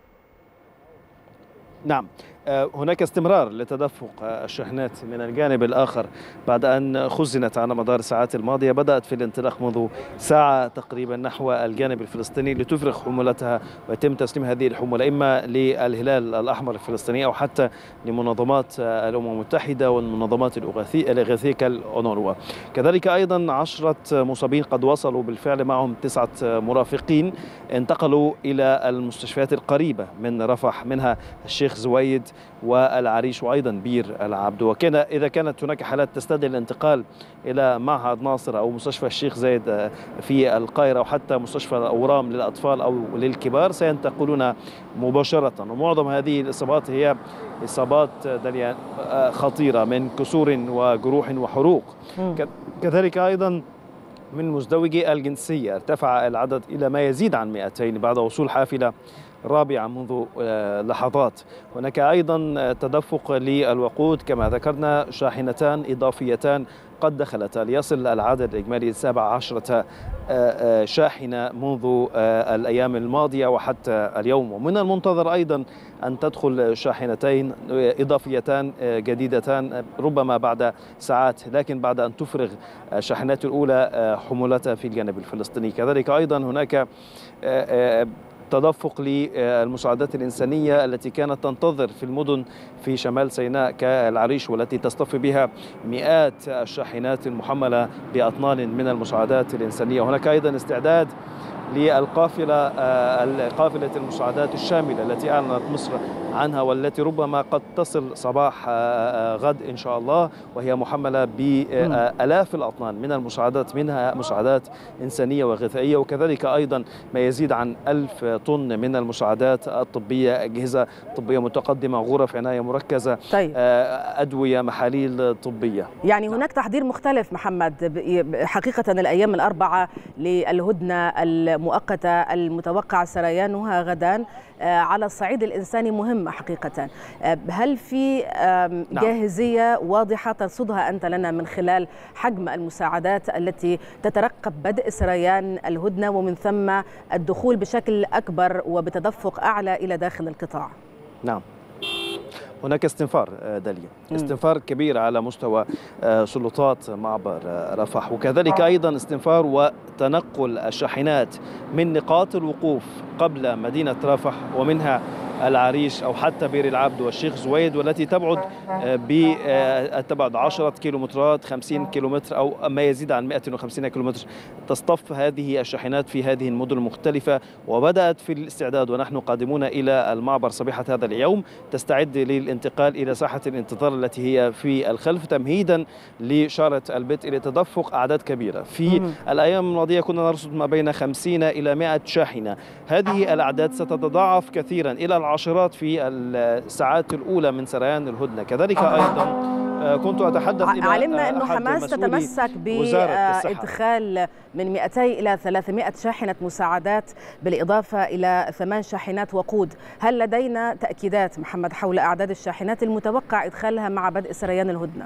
نعم، هناك استمرار لتدفق الشحنات من الجانب الآخر بعد أن خزنت على مدار الساعات الماضية. بدأت في الانطلاق منذ ساعة تقريبا نحو الجانب الفلسطيني لتفرغ حمولتها ويتم تسليم هذه الحمولة إما للهلال الأحمر الفلسطيني أو حتى لمنظمات الأمم المتحدة والمنظمات الإغاثية كالأونروا. كذلك أيضا عشرة مصابين قد وصلوا بالفعل، معهم تسعة مرافقين انتقلوا إلى المستشفيات القريبة من رفح، منها الشيخ زويد والعريش وأيضا بير العبد. وكان إذا كانت هناك حالات تستدعي الانتقال إلى معهد ناصر أو مستشفى الشيخ زايد في القاهرة أو حتى مستشفى الأورام للأطفال أو للكبار سينتقلون مباشرة. ومعظم هذه الإصابات هي إصابات خطيرة من كسور وجروح وحروق. كذلك أيضا من مزدوجي الجنسية ارتفع العدد إلى ما يزيد عن مئتين بعد وصول حافلة رابعة منذ لحظات. هناك أيضا تدفق للوقود كما ذكرنا، شاحنتان إضافيتان قد دخلتا ليصل العدد الإجمالي سبع عشرة شاحنة منذ الأيام الماضية وحتى اليوم. ومن المنتظر أيضا أن تدخل شاحنتين إضافيتان جديدتان ربما بعد ساعات، لكن بعد أن تفرغ الشاحنات الأولى حمولتها في الجانب الفلسطيني. كذلك أيضا هناك تدفق للمساعدات الإنسانية التي كانت تنتظر في المدن في شمال سيناء كالعريش، والتي تصطفي بها مئات الشاحنات المحملة بأطنان من المساعدات الإنسانية. هناك أيضا استعداد للقافلة قافلة المساعدات الشاملة التي أعلنت مصر عنها، والتي ربما قد تصل صباح غد إن شاء الله، وهي محملة بآلاف الأطنان من المساعدات، منها مساعدات إنسانية وغذائية، وكذلك أيضا ما يزيد عن ألف طن من المساعدات الطبية، أجهزة طبية متقدمة، غرف عناية مركزة، طيب. أدوية، محاليل طبية. يعني هناك تحضير مختلف محمد حقيقة الأيام الأربعة للهدنة المؤقتة المتوقع سريانها غدا على الصعيد الإنساني مهمة حقيقة. هل في جاهزية واضحة ترصدها أنت لنا من خلال حجم المساعدات التي تترقب بدء سريان الهدنة ومن ثم الدخول بشكل أكبر وبتدفق أعلى إلى داخل القطاع؟ نعم، هناك استنفار داليا، استنفار كبير على مستوى سلطات معبر رفح، وكذلك أيضا استنفار وتنقل الشاحنات من نقاط الوقوف قبل مدينة رفح ومنها العريش أو حتى بير العبد والشيخ زويد، والتي تبعد بتبعد عشرة كيلومترات، خمسين كيلومتر أو ما يزيد عن مئة وخمسين كيلومتر. تصطف هذه الشاحنات في هذه المدن المختلفة، وبدأت في الاستعداد ونحن قادمون إلى المعبر صبيحة هذا اليوم، تستعد للانتقال إلى ساحة الانتظار التي هي في الخلف تمهيدا لشارة البدء لتدفق أعداد كبيرة. في الأيام الماضية كنا نرصد ما بين خمسين إلى مئة شاحنة، هذه الأعداد ستتضاعف كثيرا إلى العشرات في الساعات الأولى من سريان الهدنة. كذلك أيضا كنت أتحدث إلى علمنا أنه حماس تتمسك بإدخال من مئتين إلى ثلاثمئة شاحنة مساعدات بالإضافة إلى ثمان شاحنات وقود. هل لدينا تأكيدات محمد حول أعداد الشاحنات المتوقع إدخالها مع بدء سريان الهدنة؟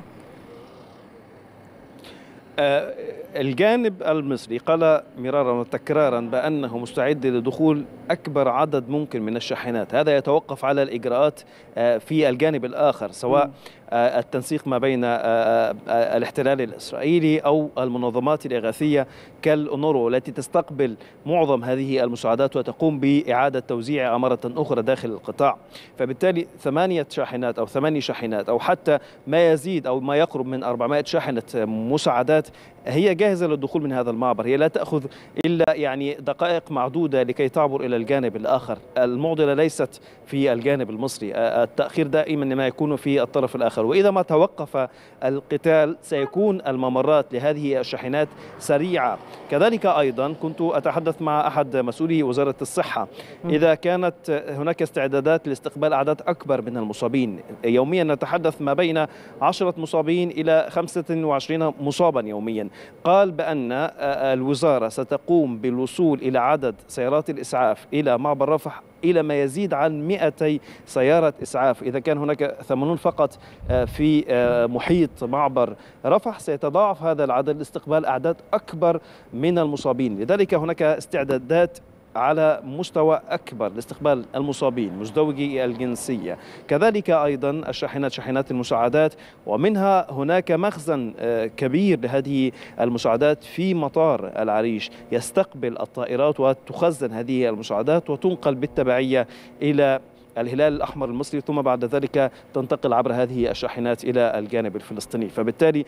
الجانب المصري قال مرارا وتكرارا بأنه مستعد لدخول أكبر عدد ممكن من الشاحنات، هذا يتوقف على الإجراءات في الجانب الآخر، سواء التنسيق ما بين الاحتلال الإسرائيلي أو المنظمات الإغاثية كالأونروا التي تستقبل معظم هذه المساعدات وتقوم بإعادة توزيعها مرة أخرى داخل القطاع. فبالتالي ثمانية شاحنات أو ثماني شاحنات أو حتى ما يزيد أو ما يقرب من أربعمائة شاحنة مساعدات هي جاهزة للدخول من هذا المعبر، هي لا تأخذ إلا يعني دقائق معدودة لكي تعبر إلى الجانب الآخر. المعضلة ليست في الجانب المصري، التأخير دائما ما يكون في الطرف الآخر، وإذا ما توقف القتال سيكون الممرات لهذه الشاحنات سريعة. كذلك أيضا كنت أتحدث مع أحد مسؤولي وزارة الصحة، إذا كانت هناك استعدادات لاستقبال أعداد أكبر من المصابين، يوميا نتحدث ما بين عشرة مصابين إلى خمسة وعشرين مصابا يوميا. قال بأن الوزارة ستقوم بالوصول إلى عدد سيارات الإسعاف إلى معبر رفح إلى ما يزيد عن مئتي سيارة إسعاف. إذا كان هناك ثمانون فقط في محيط معبر رفح سيتضاعف هذا العدد لاستقبال أعداد أكبر من المصابين، لذلك هناك استعدادات على مستوى أكبر لاستقبال المصابين مزدوجي الجنسية. كذلك أيضا الشاحنات شاحنات المساعدات، ومنها هناك مخزن كبير لهذه المساعدات في مطار العريش يستقبل الطائرات وتخزن هذه المساعدات وتنقل بالتبعية إلى الهلال الأحمر المصري، ثم بعد ذلك تنتقل عبر هذه الشاحنات إلى الجانب الفلسطيني. فبالتالي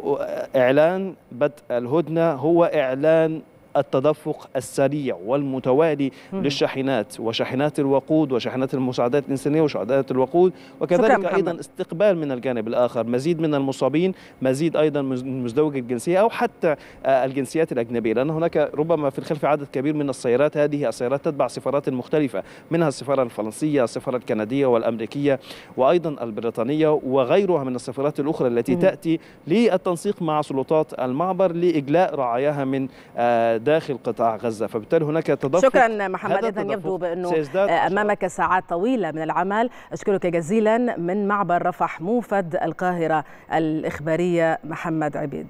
إعلان بدء الهدنة هو إعلان التدفق السريع والمتوالي م. للشاحنات وشاحنات الوقود وشاحنات المساعدات الإنسانية وشاحنات الوقود، وكذلك أيضا استقبال من الجانب الآخر مزيد من المصابين، مزيد أيضا من مزدوجي الجنسية أو حتى الجنسيات الأجنبية، لأن هناك ربما في الخلف عدد كبير من السيارات. هذه السيارات تتبع سفارات مختلفة، منها السفارة الفرنسية، السفارة الكندية والأمريكية وأيضا البريطانية وغيرها من السفارات الأخرى التي م. تأتي للتنسيق مع سلطات المعبر لإجلاء رعاياها من داخل قطاع غزة. فبالتالي هناك تدفق. شكرا محمد، إذن يبدو بأنه أمامك ساعات طويلة من العمل. أشكرك جزيلا من معبر رفح موفد القاهرة الإخبارية محمد عبيد.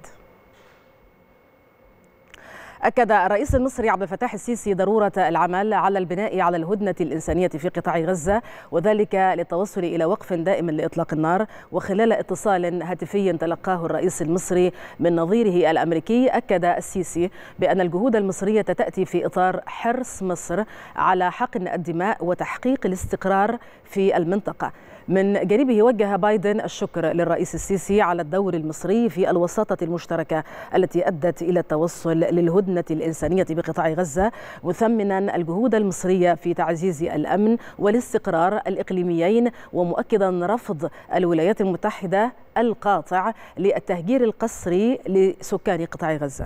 أكد الرئيس المصري عبد الفتاح السيسي ضرورة العمل على البناء على الهدنة الإنسانية في قطاع غزة، وذلك للتوصل إلى وقف دائم لإطلاق النار. وخلال اتصال هاتفي تلقاه الرئيس المصري من نظيره الأمريكي، أكد السيسي بأن الجهود المصرية تأتي في إطار حرص مصر على حقن الدماء وتحقيق الاستقرار في المنطقة. من جانبه وجه بايدن الشكر للرئيس السيسي على الدور المصري في الوساطة المشتركة التي أدت إلى التوصل للهدنة الهدنة الإنسانية بقطاع غزة، مثمنا الجهود المصرية في تعزيز الأمن والاستقرار الإقليميين، ومؤكدا رفض الولايات المتحدة القاطع للتهجير القسري لسكان قطاع غزة.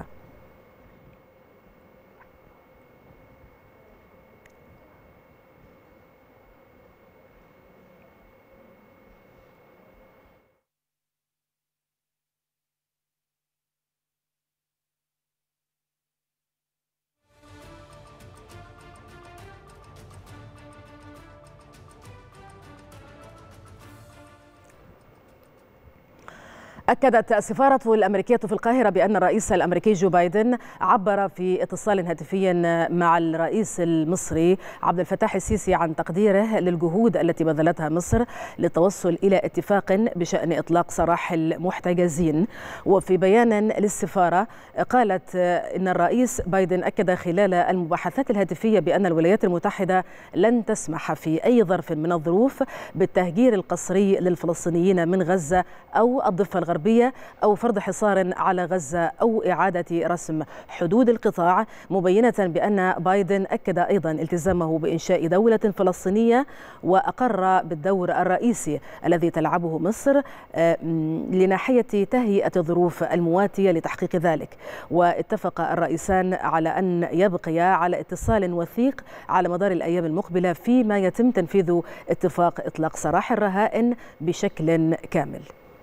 أكدت السفارة الأمريكية في القاهرة بأن الرئيس الأمريكي جو بايدن عبر في اتصال هاتفي مع الرئيس المصري عبد الفتاح السيسي عن تقديره للجهود التي بذلتها مصر للتوصل إلى اتفاق بشأن إطلاق سراح المحتجزين. وفي بيان للسفارة قالت إن الرئيس بايدن أكد خلال المباحثات الهاتفية بأن الولايات المتحدة لن تسمح في أي ظرف من الظروف بالتهجير القسري للفلسطينيين من غزة أو الضفة الغربية أو فرض حصار على غزة أو إعادة رسم حدود القطاع، مبينة بأن بايدن أكد أيضا التزامه بإنشاء دولة فلسطينية، وأقر بالدور الرئيسي الذي تلعبه مصر لناحية تهيئة الظروف المواتية لتحقيق ذلك. واتفق الرئيسان على أن يبقيا على اتصال وثيق على مدار الأيام المقبلة فيما يتم تنفيذ اتفاق إطلاق سراح الرهائن بشكل كامل.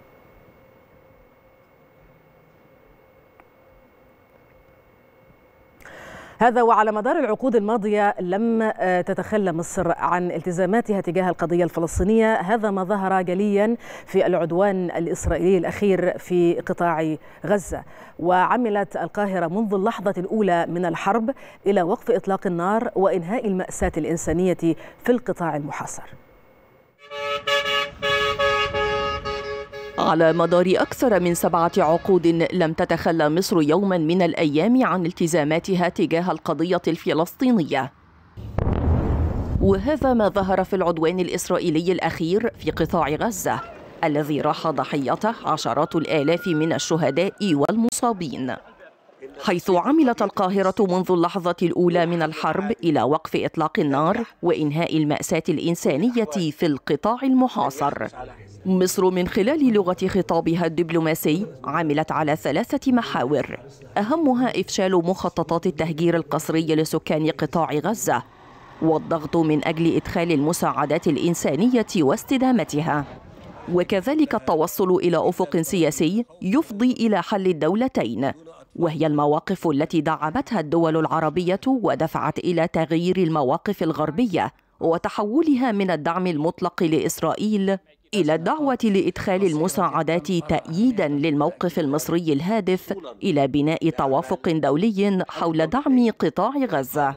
هذا وعلى مدار العقود الماضية لم تتخلى مصر عن التزاماتها تجاه القضية الفلسطينية، هذا ما ظهر جليا في العدوان الإسرائيلي الأخير في قطاع غزة. وعملت القاهرة منذ اللحظة الأولى من الحرب إلى وقف إطلاق النار وإنهاء المأساة الإنسانية في القطاع المحاصر. على مدار أكثر من سبعة عقود لم تتخلى مصر يوما من الأيام عن التزاماتها تجاه القضية الفلسطينية، وهذا ما ظهر في العدوان الإسرائيلي الأخير في قطاع غزة الذي راح ضحيته عشرات الآلاف من الشهداء والمصابين، حيث عملت القاهرة منذ اللحظة الأولى من الحرب إلى وقف إطلاق النار وإنهاء المأساة الإنسانية في القطاع المحاصر. مصر من خلال لغة خطابها الدبلوماسي عملت على ثلاثة محاور، أهمها إفشال مخططات التهجير القسري لسكان قطاع غزة، والضغط من أجل إدخال المساعدات الإنسانية واستدامتها، وكذلك التوصل إلى أفق سياسي يفضي إلى حل الدولتين، وهي المواقف التي دعمتها الدول العربية ودفعت إلى تغيير المواقف الغربية وتحولها من الدعم المطلق لإسرائيل إلى الدعوة لإدخال المساعدات تأييداً للموقف المصري الهادف إلى بناء توافق دولي حول دعم قطاع غزة.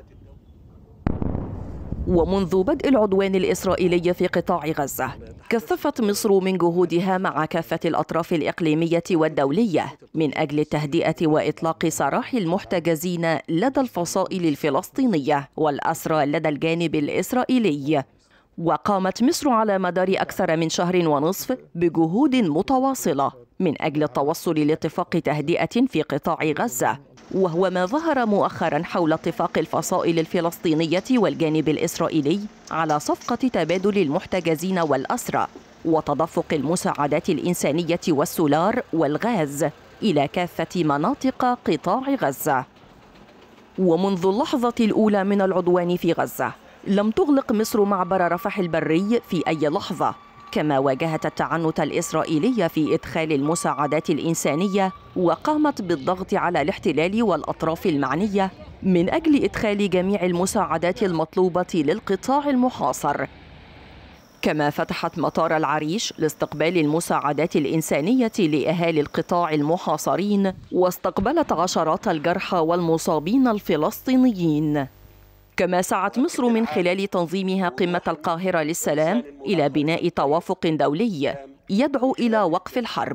ومنذ بدء العدوان الإسرائيلي في قطاع غزة كثفت مصر من جهودها مع كافة الأطراف الإقليمية والدولية من أجل التهدئة وإطلاق سراح المحتجزين لدى الفصائل الفلسطينية والأسرى لدى الجانب الإسرائيلي. وقامت مصر على مدار أكثر من شهر ونصف بجهود متواصلة من أجل التوصل لاتفاق تهدئة في قطاع غزة، وهو ما ظهر مؤخرا حول اتفاق الفصائل الفلسطينية والجانب الإسرائيلي على صفقة تبادل المحتجزين والأسرى وتدفق المساعدات الإنسانية والسولار والغاز إلى كافة مناطق قطاع غزة. ومنذ اللحظة الأولى من العدوان في غزة لم تغلق مصر معبر رفح البري في أي لحظة، كما واجهت التعنت الإسرائيلي في إدخال المساعدات الإنسانية، وقامت بالضغط على الاحتلال والأطراف المعنية من أجل إدخال جميع المساعدات المطلوبة للقطاع المحاصر. كما فتحت مطار العريش لاستقبال المساعدات الإنسانية لأهالي القطاع المحاصرين، واستقبلت عشرات الجرحى والمصابين الفلسطينيين. كما سعت مصر من خلال تنظيمها قمة القاهرة للسلام إلى بناء توافق دولي يدعو إلى وقف الحرب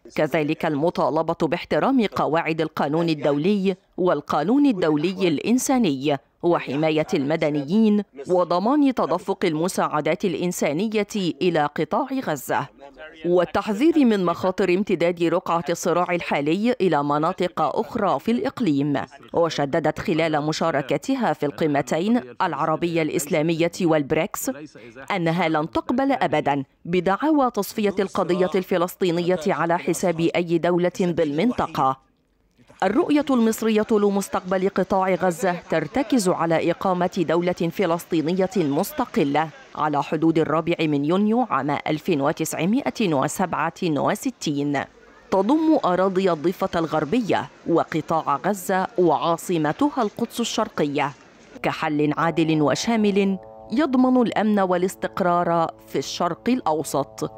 كذلك المطالبة باحترام قواعد القانون الدولي والقانون الدولي الإنساني وحماية المدنيين وضمان تدفق المساعدات الإنسانية إلى قطاع غزة، والتحذير من مخاطر امتداد رقعة الصراع الحالي إلى مناطق أخرى في الإقليم. وشددت خلال مشاركتها في القمتين العربية الإسلامية والبريكس أنها لن تقبل أبداً بدعاوى تصفية القضية الفلسطينية على حساب أي دولة بالمنطقة. الرؤية المصرية لمستقبل قطاع غزة ترتكز على إقامة دولة فلسطينية مستقلة على حدود الرابع من يونيو عام ألف وتسعمائة وسبعة وستين، تضم أراضي الضفة الغربية وقطاع غزة وعاصمتها القدس الشرقية كحل عادل وشامل يضمن الأمن والاستقرار في الشرق الأوسط.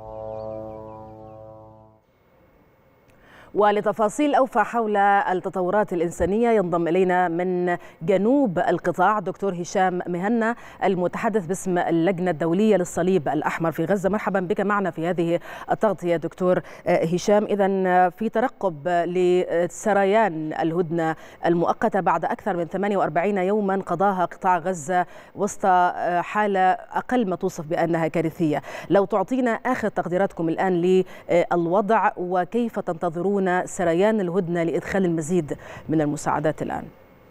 ولتفاصيل أوفى حول التطورات الإنسانية ينضم إلينا من جنوب القطاع دكتور هشام مهنا المتحدث باسم اللجنة الدولية للصليب الأحمر في غزة. مرحبا بك معنا في هذه التغطية دكتور هشام. إذن في ترقب لسريان الهدنة المؤقتة بعد أكثر من ثمانية وأربعين يوما قضاها قطاع غزة وسط حالة أقل ما توصف بأنها كارثية، لو تعطينا آخر تقديراتكم الآن للوضع وكيف تنتظرون سريان الهدنة لإدخال المزيد من المساعدات الآن.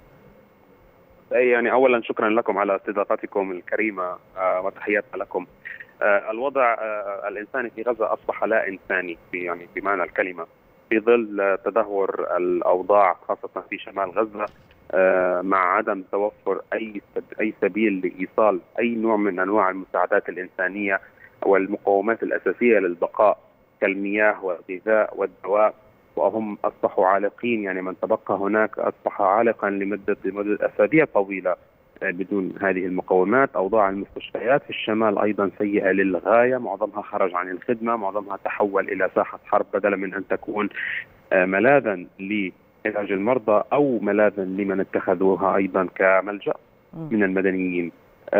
يعني أولا شكرا لكم على استضافتكم الكريمة وتحياتنا لكم. الوضع الإنساني في غزة أصبح لا إنساني في يعني بمعنى الكلمة في ظل تدهور الأوضاع خاصة في شمال غزة، مع عدم توفر أي أي سبيل لإيصال أي نوع من أنواع المساعدات الإنسانية والمقومات الأساسية للبقاء كالمياه والغذاء والدواء، وهم أصبحوا عالقين. يعني من تبقى هناك أصبح عالقا لمدة لمدة أسابيع طويلة بدون هذه المقومات. أوضاع المستشفيات في الشمال أيضا سيئة للغاية، معظمها خرج عن الخدمة، معظمها تحول إلى ساحة حرب بدلا من أن تكون ملاذا لعلاج المرضى أو ملاذا لمن اتخذوها أيضا كملجأ من المدنيين.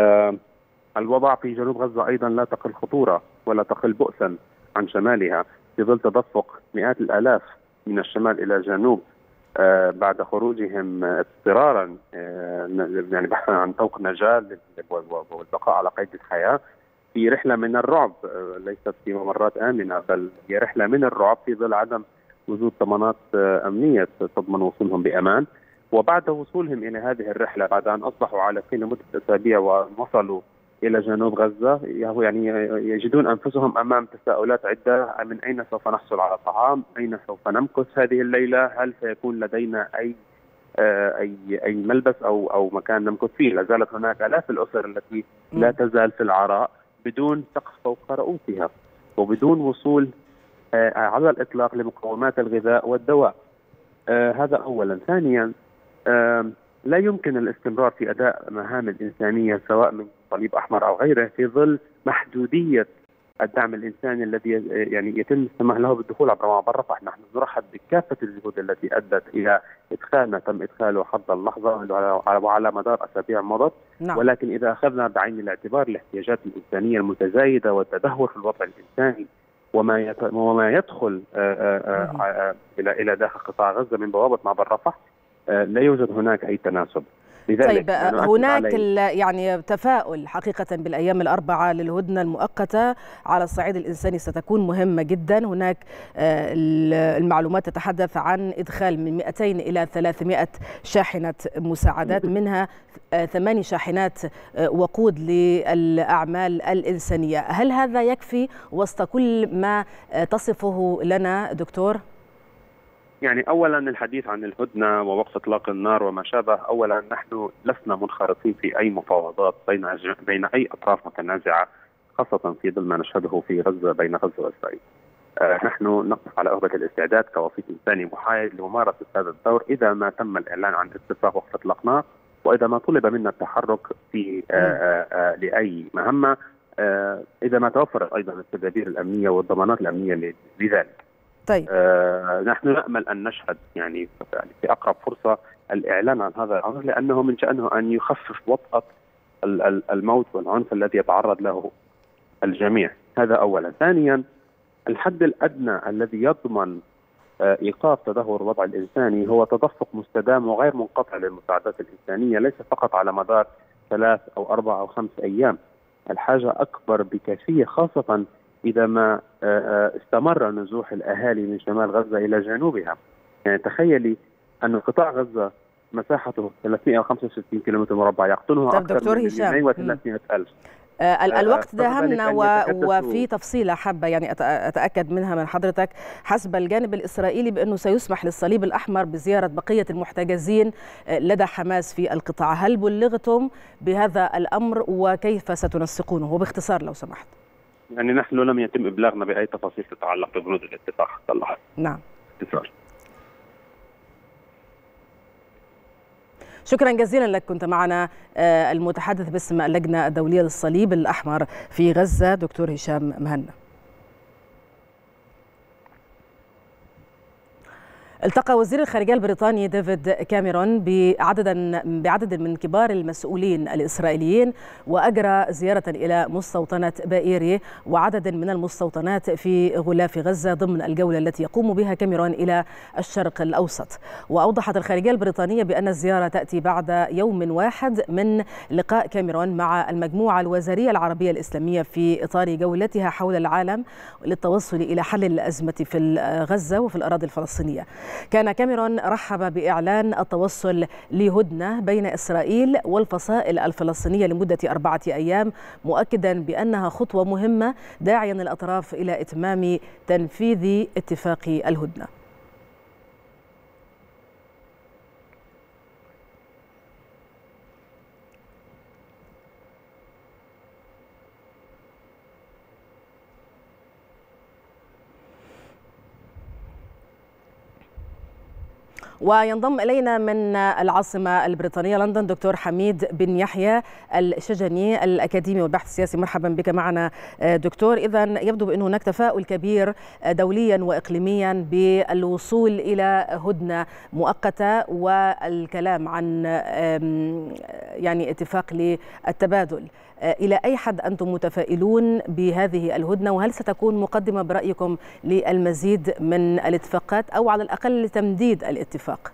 الوضع في جنوب غزة أيضا لا تقل خطورة ولا تقل بؤسا عن شمالها في ظل تدفق مئات الآلاف من الشمال إلى الجنوب آه بعد خروجهم اضطرارا آه يعني بحثا عن طوق نجاة والبقاء على قيد الحياة في رحلة من الرعب، آه ليست في ممرات آمنة، بل هي رحلة من الرعب في ظل عدم وجود ضمانات آه أمنية تضمن وصولهم بأمان. وبعد وصولهم إلى هذه الرحلة بعد أن أصبحوا عالقين لمدة أسابيع ووصلوا إلى جنوب غزة، يعني يجدون أنفسهم أمام تساؤلات عدة: من أين سوف نحصل على طعام؟ أين سوف نمكث هذه الليلة؟ هل سيكون لدينا أي أي أي ملبس أو أو مكان نمكث فيه؟ لا زالت هناك آلاف الأسر التي لا تزال في العراء بدون سقف فوق رؤوسها وبدون وصول على الإطلاق لمقومات الغذاء والدواء. هذا أولا. ثانيا، لا يمكن الاستمرار في أداء مهام الإنسانية سواء من صليب أحمر أو غيره في ظل محدودية الدعم الإنساني الذي يعني يتم السماح له بالدخول عبر معبر رفح. نحن نرحب بكافة الجهود التي أدت إلى إدخال ما تم إدخاله حتى اللحظة وعلى مدار أسابيع مضت، نعم. ولكن إذا أخذنا بعين الاعتبار الاحتياجات الإنسانية المتزايدة والتدهور في الوضع الإنساني وما وما يدخل إلى إلى داخل قطاع غزة من بوابة معبر رفح، لا يوجد هناك أي تناسب. طيب هناك يعني تفاؤل حقيقة بالأيام الأربعة للهدنة المؤقتة على الصعيد الإنساني ستكون مهمة جدا. هناك المعلومات تتحدث عن إدخال من مئتين إلى ثلاثمائة شاحنة مساعدات، منها ثماني شاحنات وقود للأعمال الإنسانية. هل هذا يكفي وسط كل ما تصفه لنا دكتور؟ يعني أولا الحديث عن الهدنة ووقف إطلاق النار وما شابه، أولا نحن لسنا منخرطين في أي مفاوضات بين بين أي أطراف متنازعة، خاصة في ظل ما نشهده في غزة بين غزة وإسرائيل. آه نحن نقف على أهبة الاستعداد كوسيط إنساني محايد لممارسة هذا الدور إذا ما تم الإعلان عن اتفاق وقف إطلاق نار، وإذا ما طلب منا التحرك في آه آه آه لأي مهمة، آه إذا ما توفرت أيضا التدابير الأمنية والضمانات الأمنية لذلك. طيب آه نحن نأمل أن نشهد يعني في أقرب فرصة الإعلان عن هذا الأمر، لأنه من شأنه أن يخفف وطأة الموت والعنف الذي يتعرض له الجميع. هذا أولا. ثانيا، الحد الأدنى الذي يضمن إيقاف تدهور الوضع الإنساني هو تدفق مستدام وغير منقطع للمساعدات الإنسانية، ليس فقط على مدار ثلاث أو أربع أو خمس أيام. الحاجة أكبر بكثير، خاصة إذا ما استمر نزوح الأهالي من شمال غزة إلى جنوبها. يعني تخيلي أن قطاع غزة مساحته ثلاثمئة وخمسة وستين كيلومتر مربع، يقطنها أكثر من مليونين وثلاثمئة ألف. الوقت داهمنا وفي تفصيلة حابة يعني أتأكد منها من حضرتك. حسب الجانب الإسرائيلي بأنه سيسمح للصليب الأحمر بزيارة بقية المحتجزين لدى حماس في القطاع، هل بلغتم بهذا الأمر وكيف ستنسقونه؟ وباختصار لو سمحت. يعني نحن لم يتم إبلاغنا بأي تفاصيل تتعلق ببنود الاتفاق حتى اللحظة. نعم. باختصار. شكرا جزيلا لك. كنت معنا المتحدث باسم اللجنة الدولية للصليب الأحمر في غزة دكتور هشام مهنا. التقى وزير الخارجية البريطاني ديفيد كاميرون بعدد بعدد من كبار المسؤولين الإسرائيليين، وأجرى زيارة إلى مستوطنة بائيري وعدد من المستوطنات في غلاف غزة ضمن الجولة التي يقوم بها كاميرون إلى الشرق الأوسط. وأوضحت الخارجية البريطانية بأن الزيارة تأتي بعد يوم واحد من لقاء كاميرون مع المجموعة الوزارية العربية الإسلامية في إطار جولتها حول العالم للتوصل إلى حل الأزمة في غزة وفي الأراضي الفلسطينية. كان كاميرون رحب بإعلان التوصل لهدنة بين إسرائيل والفصائل الفلسطينية لمدة أربعة أيام، مؤكدا بأنها خطوة مهمة، داعيا الأطراف إلى إتمام تنفيذ اتفاق الهدنة. وينضم إلينا من العاصمة البريطانية لندن دكتور حميد بن يحيى الشجني الأكاديمي والبحث السياسي. مرحبا بك معنا دكتور. إذن يبدو بأن هناك تفاؤل كبير دوليا وإقليميا بالوصول إلى هدنة مؤقتة والكلام عن يعني اتفاق للتبادل. إلى أي حد أنتم متفائلون بهذه الهدنة، وهل ستكون مقدمة برأيكم للمزيد من الاتفاقات أو على الأقل لتمديد الاتفاق؟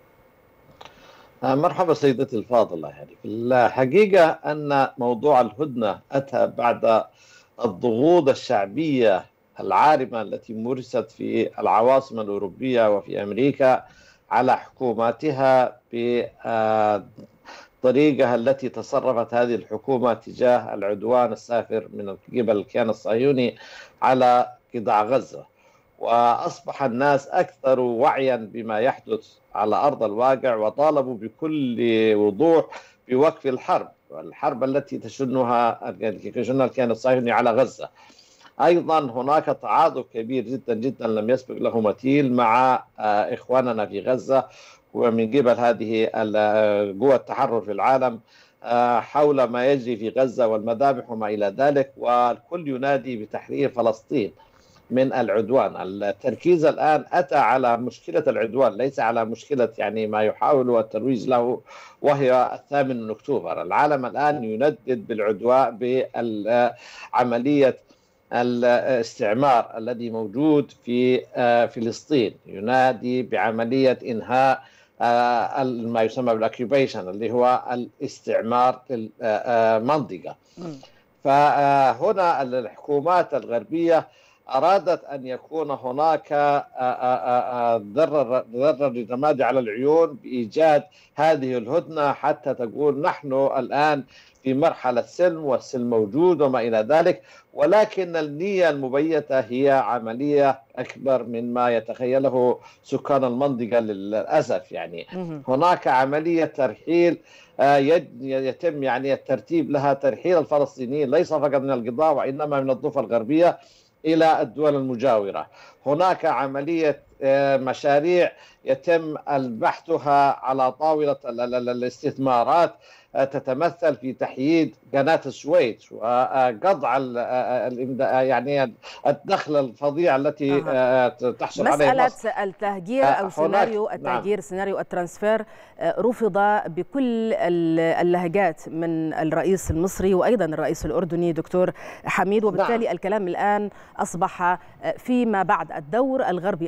مرحبا سيدتي الفاضلة. يعني في الحقيقة أن موضوع الهدنة أتى بعد الضغوط الشعبية العارمة التي مورست في العواصم الأوروبية وفي أمريكا على حكوماتها ب الطريقة التي تصرفت هذه الحكومة تجاه العدوان السافر من قبل الكيان الصهيوني على قطاع غزة، وأصبح الناس أكثر وعيا بما يحدث على أرض الواقع، وطالبوا بكل وضوح بوقف الحرب الحرب التي تشنها تشنها الكيان الصهيوني على غزة. أيضا هناك تعاطف كبير جدا جدا لم يسبق له مثيل مع إخواننا في غزة ومن قبل هذه قوى التحرر في العالم حول ما يجري في غزة والمذابح وما إلى ذلك، والكل ينادي بتحرير فلسطين من العدوان. التركيز الآن أتى على مشكلة العدوان، ليس على مشكلة يعني ما يحاول الترويج له وهي الثامن من أكتوبر. العالم الآن يندد بالعدوان بعملية الاستعمار الذي موجود في فلسطين، ينادي بعملية إنهاء ما يسمى بالاكيوبيشن اللي هو الاستعمار المنطقة. فهنا الحكومات الغربية أرادت أن يكون هناك ضرر ضرر رمادي على العيون بإيجاد هذه الهدنة، حتى تقول نحن الآن في مرحلة سلم والسلم موجود وما إلى ذلك، ولكن النية المبيتة هي عملية أكبر من ما يتخيله سكان المنطقة للأسف. يعني هناك عملية ترحيل يتم يعني الترتيب لها، ترحيل الفلسطينيين ليس فقط من القطاع وإنما من الضفة الغربية إلى الدول المجاورة. هناك عملية مشاريع يتم بحثها على طاولة الاستثمارات تتمثل في تحييد قناة السويس وقطع يعني الدخل الفضيع التي أه. تحصل عليه مسألة مصر. التهجير أو سيناريو التهجير، نعم. سيناريو الترانسفير رفض بكل اللهجات من الرئيس المصري وأيضا الرئيس الأردني دكتور حميد، وبالتالي نعم. الكلام الآن أصبح فيما بعد الدور الغربي الآن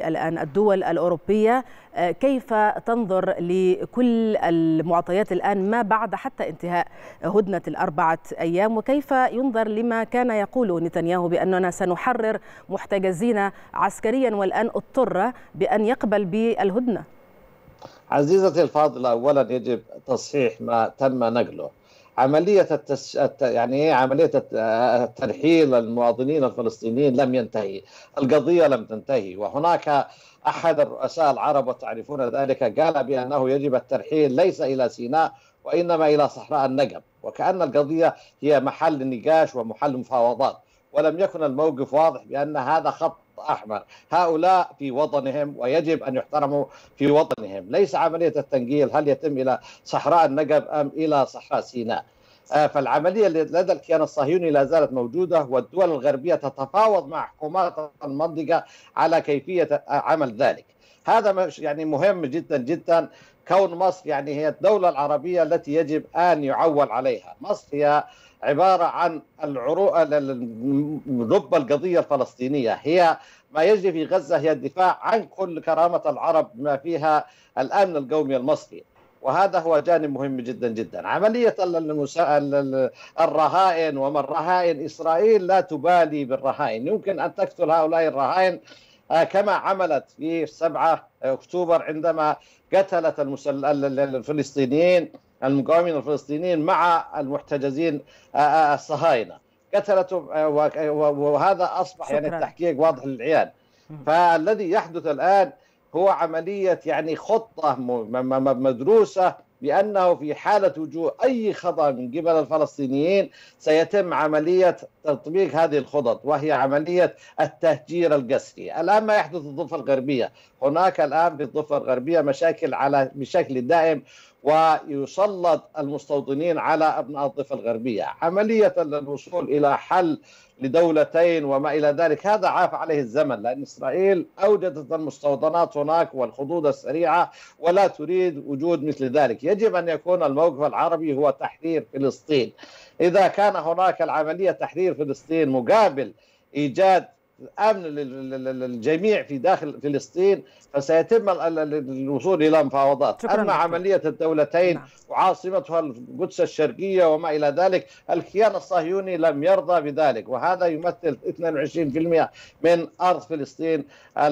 الدول الأوروبية. كيف تنظر لكل المعطيات الآن ما بعد حتى انتهاء هدنة الأربعة أيام، وكيف ينظر لما كان يقول نتنياهو بأننا سنحرر محتجزين عسكريا والآن اضطر بأن يقبل بالهدنة؟ عزيزتي الفاضلة، أولا يجب تصحيح ما تم نقله. عملية التس... يعني عملية الترحيل المواطنين الفلسطينيين لم ينتهي، القضية لم تنتهي، وهناك أحد الرؤساء العرب وتعرفون ذلك قال بأنه يجب الترحيل ليس إلى سيناء وإنما إلى صحراء النقب، وكأن القضية هي محل نقاش ومحل مفاوضات، ولم يكن الموقف واضح بأن هذا خط أحمر. هؤلاء في وطنهم ويجب أن يحترموا في وطنهم، ليس عملية التنقيل هل يتم إلى صحراء النقب أم إلى صحراء سيناء. فالعملية لدى الكيان الصهيوني لا زالت موجودة، والدول الغربية تتفاوض مع حكومات المنطقة على كيفية عمل ذلك. هذا يعني مهم جدا جدا، كون مصر يعني هي الدولة العربية التي يجب أن يعول عليها. مصر هي عبارة عن العروق لب القضية الفلسطينية، هي ما يجري في غزة هي الدفاع عن كل كرامة العرب بما فيها الأمن القومي المصري، وهذا هو جانب مهم جدا جدا. عملية الرهائن وما الرهائن، إسرائيل لا تبالي بالرهائن، يمكن أن تقتل هؤلاء الرهائن كما عملت في سبعة أكتوبر عندما قتلت الفلسطينيين المقاومين الفلسطينيين مع المحتجزين الصهاينة، قتلتهم، وهذا أصبح يعني التحقيق واضح للعيان. فالذي يحدث الآن هو عملية يعني خطة مدروسة بأنه في حالة وجود أي خطأ من قبل الفلسطينيين سيتم عملية تطبيق هذه الخطط، وهي عملية التهجير القسري. الآن ما يحدث في الضفة الغربية، هناك الآن في الضفة الغربية مشاكل على بشكل دائم، ويسلط المستوطنين على أبناء الضفة الغربية. عملية الوصول إلى حل لدولتين وما إلى ذلك هذا عاف عليه الزمن، لأن إسرائيل أوجدت المستوطنات هناك والخطوط السريعة ولا تريد وجود مثل ذلك. يجب أن يكون الموقف العربي هو تحرير فلسطين. إذا كان هناك العملية تحرير فلسطين مقابل إيجاد أمن للجميع في داخل فلسطين فسيتم الوصول إلى مفاوضات. أما عملية الدولتين نعم. وعاصمتها القدس الشرقية وما إلى ذلك، الكيان الصهيوني لم يرضى بذلك، وهذا يمثل اثنين وعشرين بالمئة من أرض فلسطين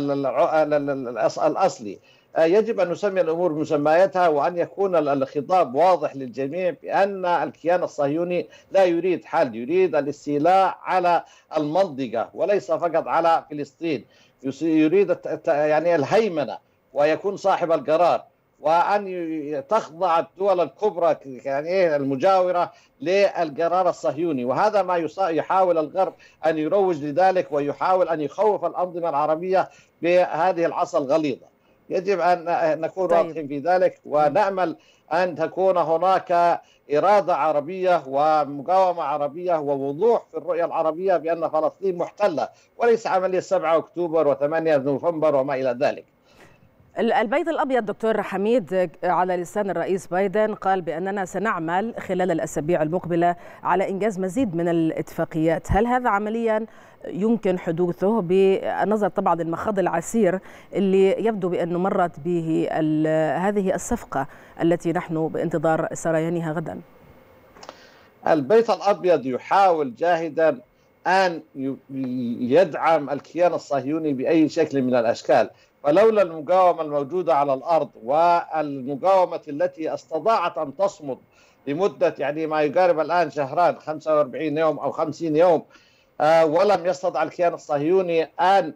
الأصلي. يجب أن نسمي الأمور بمسمياتها، وأن يكون الخطاب واضح للجميع بأن الكيان الصهيوني لا يريد حل، يريد الاستيلاء على المنطقة وليس فقط على فلسطين، يريد يعني الهيمنة ويكون صاحب القرار، وأن تخضع الدول الكبرى يعني المجاورة للقرار الصهيوني. وهذا ما يحاول الغرب أن يروج لذلك، ويحاول أن يخوف الأنظمة العربية بهذه العصا الغليظة. يجب أن نكون طيب. واضحين في ذلك، ونأمل أن تكون هناك إرادة عربية ومقاومة عربية ووضوح في الرؤية العربية بأن فلسطين محتلة، وليس عملية سبعة أكتوبر وثمانية نوفمبر وما إلى ذلك. البيت الأبيض دكتور حميد على لسان الرئيس بايدن قال بأننا سنعمل خلال الأسابيع المقبلة على إنجاز مزيد من الاتفاقيات. هل هذا عمليا يمكن حدوثه بالنظر طبعا للمخاض العسير اللي يبدو بأنه مرت به هذه الصفقة التي نحن بانتظار سريانها غدا؟ البيت الأبيض يحاول جاهدا أن يدعم الكيان الصهيوني بأي شكل من الأشكال، ولولا المقاومة الموجودة على الأرض والمقاومة التي استطاعت أن تصمد لمدة يعني ما يقارب الآن شهران خمسة وأربعين يوم أو خمسين يوم، ولم يستطع الكيان الصهيوني أن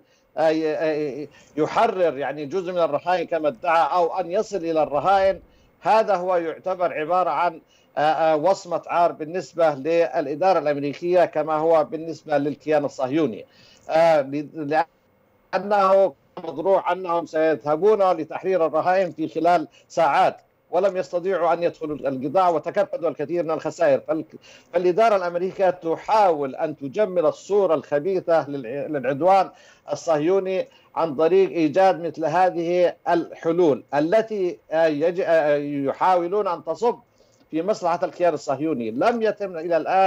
يحرر يعني جزء من الرهائن كما ادعى أو أن يصل إلى الرهائن، هذا هو يعتبر عبارة عن وصمة عار بالنسبة للإدارة الأمريكية كما هو بالنسبة للكيان الصهيوني، لأنه مضروع أنهم سيذهبون لتحرير الرهائن في خلال ساعات، ولم يستطيعوا أن يدخلوا القطاع وتكبدوا الكثير من الخسائر. فالإدارة الأمريكية تحاول أن تجمل الصورة الخبيثة للعدوان الصهيوني عن طريق إيجاد مثل هذه الحلول التي يحاولون أن تصب في مصلحة الكيان الصهيوني. لم يتم إلى الآن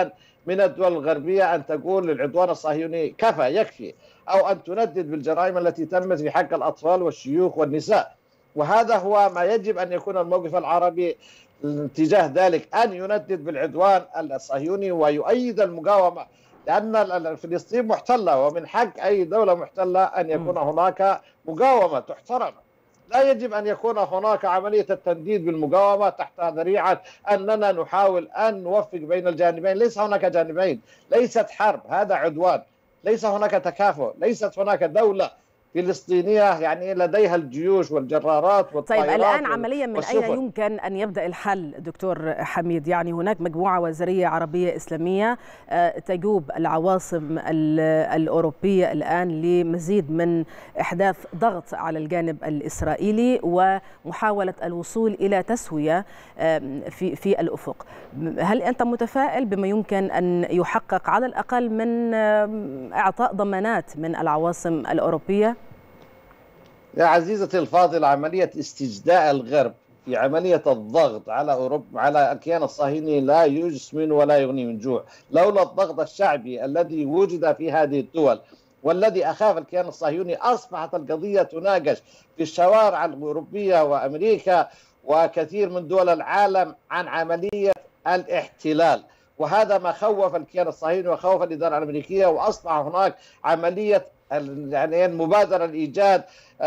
من الدول الغربية أن تقول للعدوان الصهيوني كفى يكفي، أو أن تندد بالجرائم التي تمت في حق الأطفال والشيوخ والنساء. وهذا هو ما يجب أن يكون الموقف العربي تجاه ذلك، أن يندد بالعدوان الصهيوني ويؤيد المقاومة، لأن فلسطين محتلة ومن حق أي دولة محتلة أن يكون هناك مقاومة تحترم. لا يجب أن يكون هناك عملية التنديد بالمقاومة تحت ذريعة أننا نحاول أن نوفق بين الجانبين. ليس هناك جانبين، ليست حرب، هذا عدوان، ليس هناك تكافؤ، ليست هناك دولة فلسطينية يعني لديها الجيوش والجرارات والطائرات. طيب الآن عمليا من أين يمكن أن يبدأ الحل دكتور حميد؟ يعني هناك مجموعة وزارية عربية إسلامية تجوب العواصم الأوروبية الآن لمزيد من إحداث ضغط على الجانب الإسرائيلي ومحاولة الوصول إلى تسوية في في الأفق. هل أنت متفائل بما يمكن أن يحقق على الأقل من إعطاء ضمانات من العواصم الأوروبية؟ يا عزيزتي الفاضلة، عملية استجداء الغرب في عملية الضغط على أوروبا على الكيان الصهيوني لا يسمن ولا يغني من جوع. لولا الضغط الشعبي الذي وجد في هذه الدول والذي أخاف الكيان الصهيوني أصبحت القضية تناقش في الشوارع الأوروبية وأمريكا وكثير من دول العالم عن عملية الاحتلال. وهذا ما خوف الكيان الصهيوني وخوف الإدارة الأمريكية، وأصبح هناك عملية يعني مبادرة لإيجاد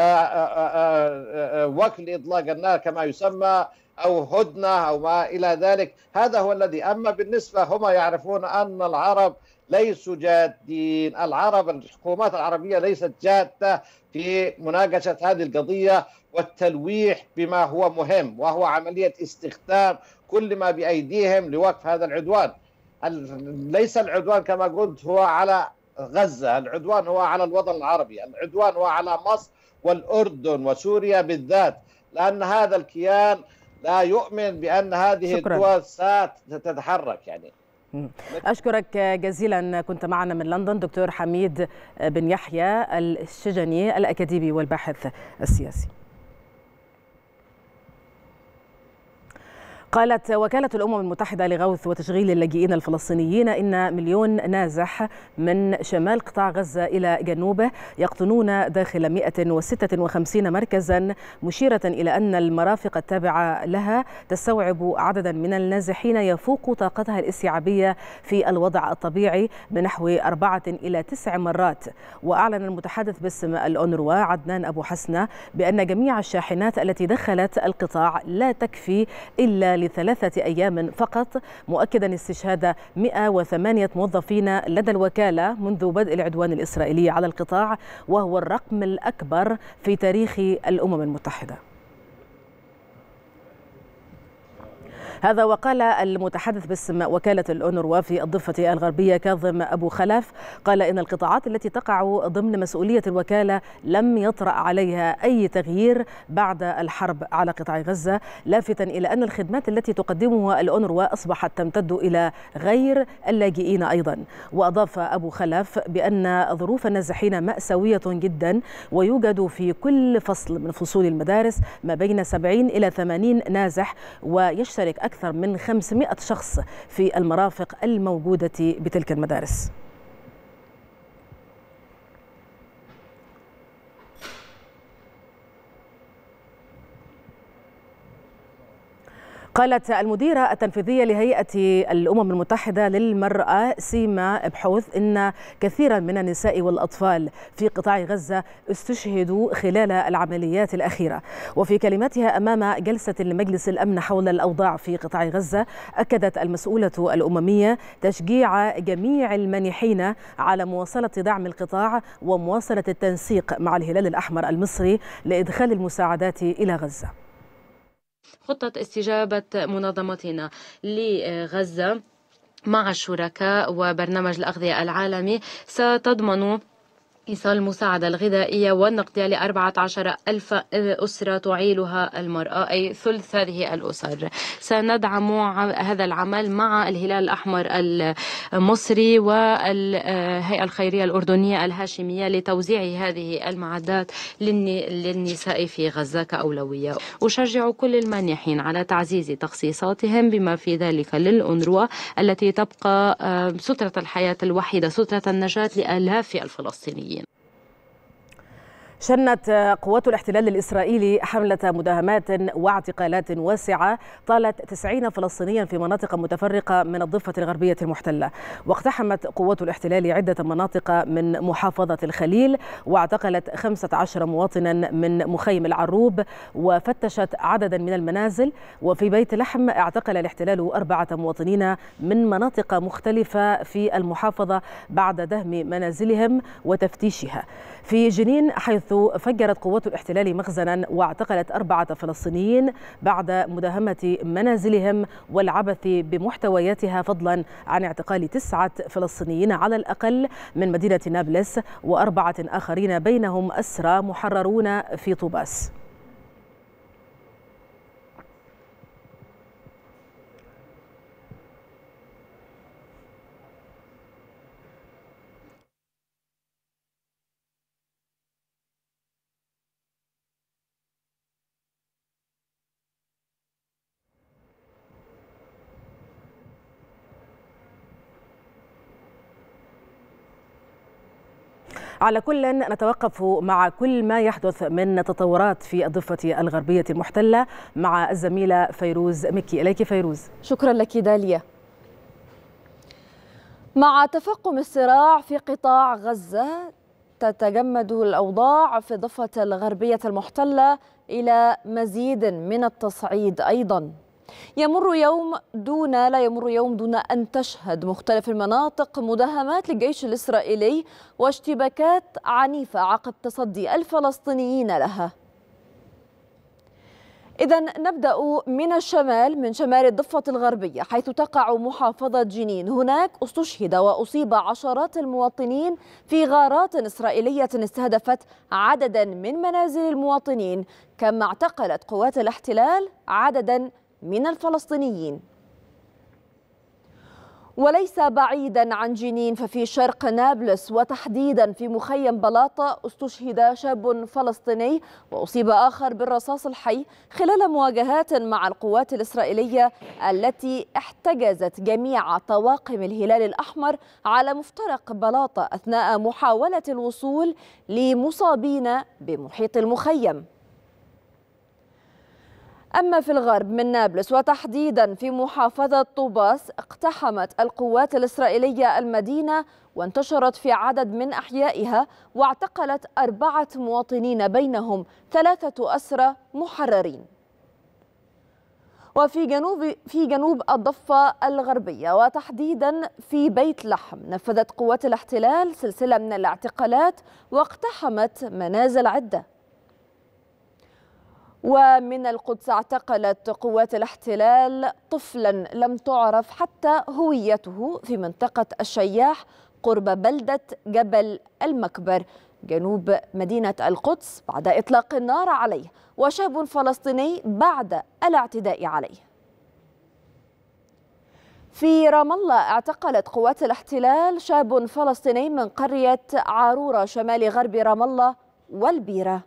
وكل إطلاق النار كما يسمى أو هدنة أو ما إلى ذلك. هذا هو الذي. أما بالنسبة هم يعرفون أن العرب ليسوا جادين، العرب الحكومات العربية ليست جادة في مناقشة هذه القضية والتلويح بما هو مهم، وهو عملية استخدام كل ما بأيديهم لوقف هذا العدوان. ليس العدوان كما قلت هو على غزة، العدوان هو على الوطن العربي، العدوان هو على مصر والأردن وسوريا بالذات، لأن هذا الكيان لا يؤمن بأن هذه شكرا. الدول ستتحرك. يعني أشكرك جزيلا. كنت معنا من لندن دكتور حميد بن يحيى الشجني الأكاديمي والباحث السياسي. قالت وكالة الأمم المتحدة لغوث وتشغيل اللاجئين الفلسطينيين إن مليون نازح من شمال قطاع غزة إلى جنوبه يقطنون داخل مئة وستة وخمسين مركزا، مشيرة إلى أن المرافق التابعة لها تستوعب عددا من النازحين يفوق طاقتها الاستيعابية في الوضع الطبيعي بنحو أربعة إلى تسع مرات. وأعلن المتحدث باسم الأونروا عدنان أبو حسنة بأن جميع الشاحنات التي دخلت القطاع لا تكفي إلا لثلاثة أيام فقط، مؤكدا استشهاد مئة وثمانية موظفين لدى الوكالة منذ بدء العدوان الإسرائيلي على القطاع، وهو الرقم الأكبر في تاريخ الأمم المتحدة. هذا وقال المتحدث باسم وكالة الأونروا في الضفة الغربية كاظم أبو خلف، قال إن القطاعات التي تقع ضمن مسؤولية الوكالة لم يطرأ عليها أي تغيير بعد الحرب على قطاع غزة، لافتا إلى أن الخدمات التي تقدمها الأونروا أصبحت تمتد إلى غير اللاجئين أيضا. وأضاف أبو خلف بأن ظروف النازحين مأساوية جدا، ويوجد في كل فصل من فصول المدارس ما بين سبعين إلى ثمانين نازح، ويشترك أكثر من خمسمئة شخص في المرافق الموجودة بتلك المدارس. قالت المديرة التنفيذية لهيئة الأمم المتحدة للمرأة سيما بحوث إن كثيرا من النساء والأطفال في قطاع غزة استشهدوا خلال العمليات الأخيرة. وفي كلمتها أمام جلسة لمجلس الأمن حول الأوضاع في قطاع غزة، أكدت المسؤولة الأممية تشجيع جميع المانحين على مواصلة دعم القطاع ومواصلة التنسيق مع الهلال الأحمر المصري لإدخال المساعدات إلى غزة. خطة استجابة منظمتنا لغزة مع الشركاء وبرنامج الأغذية العالمي ستضمن إيصال المساعدة الغذائية والنقدية لأربعة عشر ألف أسرة تعيلها المرأة، أي ثلث هذه الأسر. سندعم هذا العمل مع الهلال الأحمر المصري والهيئة الخيرية الأردنية الهاشمية لتوزيع هذه المعدات للنساء في غزة كأولوية. أشجع كل المانحين على تعزيز تخصيصاتهم بما في ذلك للأونروا التي تبقى سترة الحياة الوحيدة، سترة النجاة لآلاف الفلسطينيين. شنت قوات الاحتلال الإسرائيلي حملة مداهمات واعتقالات واسعة طالت تسعين فلسطينيا في مناطق متفرقة من الضفة الغربية المحتلة. واقتحمت قوات الاحتلال عدة مناطق من محافظة الخليل واعتقلت خمسة عشر مواطنا من مخيم العروب وفتشت عددا من المنازل. وفي بيت لحم اعتقل الاحتلال أربعة مواطنين من مناطق مختلفة في المحافظة بعد دهم منازلهم وتفتيشها. في جنين حيث فجرت قوات الاحتلال مخزنا واعتقلت أربعة فلسطينيين بعد مداهمة منازلهم والعبث بمحتوياتها، فضلا عن اعتقال تسعة فلسطينيين على الأقل من مدينة نابلس وأربعة آخرين بينهم أسرى محررون في طوباس. على كل نتوقف مع كل ما يحدث من تطورات في الضفة الغربية المحتلة مع الزميلة فيروز مكي. إليك فيروز. شكرا لك داليا. مع تفاقم الصراع في قطاع غزة تتجمد الأوضاع في الضفة الغربية المحتلة إلى مزيد من التصعيد أيضا. يمر يوم دون لا يمر يوم دون أن تشهد مختلف المناطق مداهمات للجيش الإسرائيلي واشتباكات عنيفة عقب تصدي الفلسطينيين لها. إذن نبدأ من الشمال، من شمال الضفة الغربية حيث تقع محافظة جنين. هناك استشهد وأصيب عشرات المواطنين في غارات إسرائيلية استهدفت عددا من منازل المواطنين، كما اعتقلت قوات الاحتلال عددا من الفلسطينيين. وليس بعيدا عن جنين ففي شرق نابلس وتحديدا في مخيم بلاطة استشهد شاب فلسطيني وأصيب آخر بالرصاص الحي خلال مواجهات مع القوات الإسرائيلية التي احتجزت جميع طواقم الهلال الأحمر على مفترق بلاطة أثناء محاولة الوصول لمصابين بمحيط المخيم. أما في الغرب من نابلس وتحديدا في محافظة طوباس اقتحمت القوات الإسرائيلية المدينة وانتشرت في عدد من أحيائها واعتقلت أربعة مواطنين بينهم ثلاثة أسرى محررين. وفي جنوب في جنوب الضفة الغربية وتحديدا في بيت لحم نفذت قوات الاحتلال سلسلة من الاعتقالات واقتحمت منازل عدة. ومن القدس اعتقلت قوات الاحتلال طفلا لم تعرف حتى هويته في منطقة الشياح قرب بلدة جبل المكبر جنوب مدينة القدس بعد إطلاق النار عليه، وشاب فلسطيني بعد الاعتداء عليه. في رام الله اعتقلت قوات الاحتلال شاب فلسطيني من قرية عارورة شمال غرب رام الله والبيرة.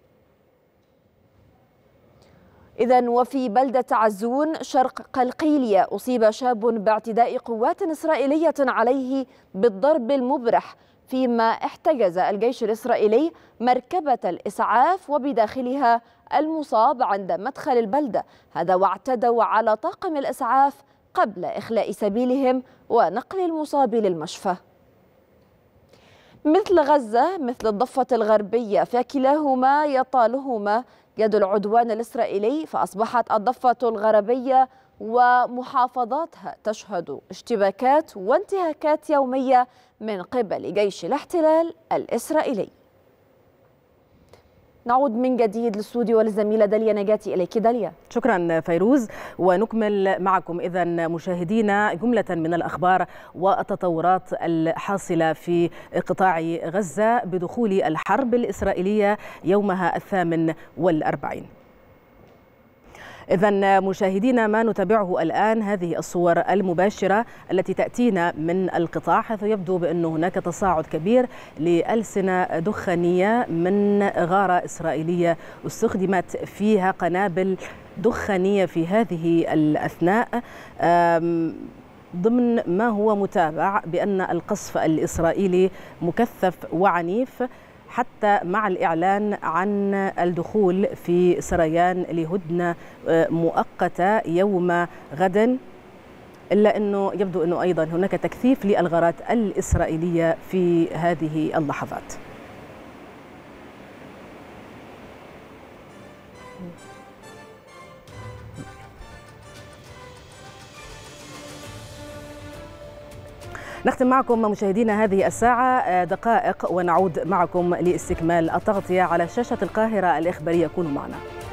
إذن وفي بلدة عزون شرق قلقيلية أصيب شاب باعتداء قوات إسرائيلية عليه بالضرب المبرح، فيما احتجز الجيش الإسرائيلي مركبة الإسعاف وبداخلها المصاب عند مدخل البلدة، هذا واعتدوا على طاقم الإسعاف قبل إخلاء سبيلهم ونقل المصاب للمشفى. مثل غزة مثل الضفة الغربية فكلاهما يطالهما يد العدوان الإسرائيلي، فأصبحت الضفة الغربية ومحافظاتها تشهد اشتباكات وانتهاكات يومية من قبل جيش الاحتلال الإسرائيلي. نعود من جديد للاستوديو وللزميلة داليا نجاتي. إليك داليا. شكرا فيروز، ونكمل معكم إذا مشاهدينا جملة من الأخبار والتطورات الحاصلة في قطاع غزة بدخول الحرب الإسرائيلية يومها الثامن والأربعين. إذن مشاهدينا، ما نتابعه الآن هذه الصور المباشرة التي تأتينا من القطاع، حيث يبدو بأن هناك تصاعد كبير لألسنة دخانية من غارة إسرائيلية استخدمت فيها قنابل دخانية في هذه الأثناء، ضمن ما هو متابع بأن القصف الإسرائيلي مكثف وعنيف، حتى مع الإعلان عن الدخول في سريان لهدنة مؤقتة يوم غد، إلا أنه يبدو أنه أيضا هناك تكثيف للغارات الإسرائيلية في هذه اللحظات. نختم معكم مشاهدينا هذه الساعة دقائق ونعود معكم لاستكمال التغطية على شاشة القاهرة الإخبارية. كونوا معنا.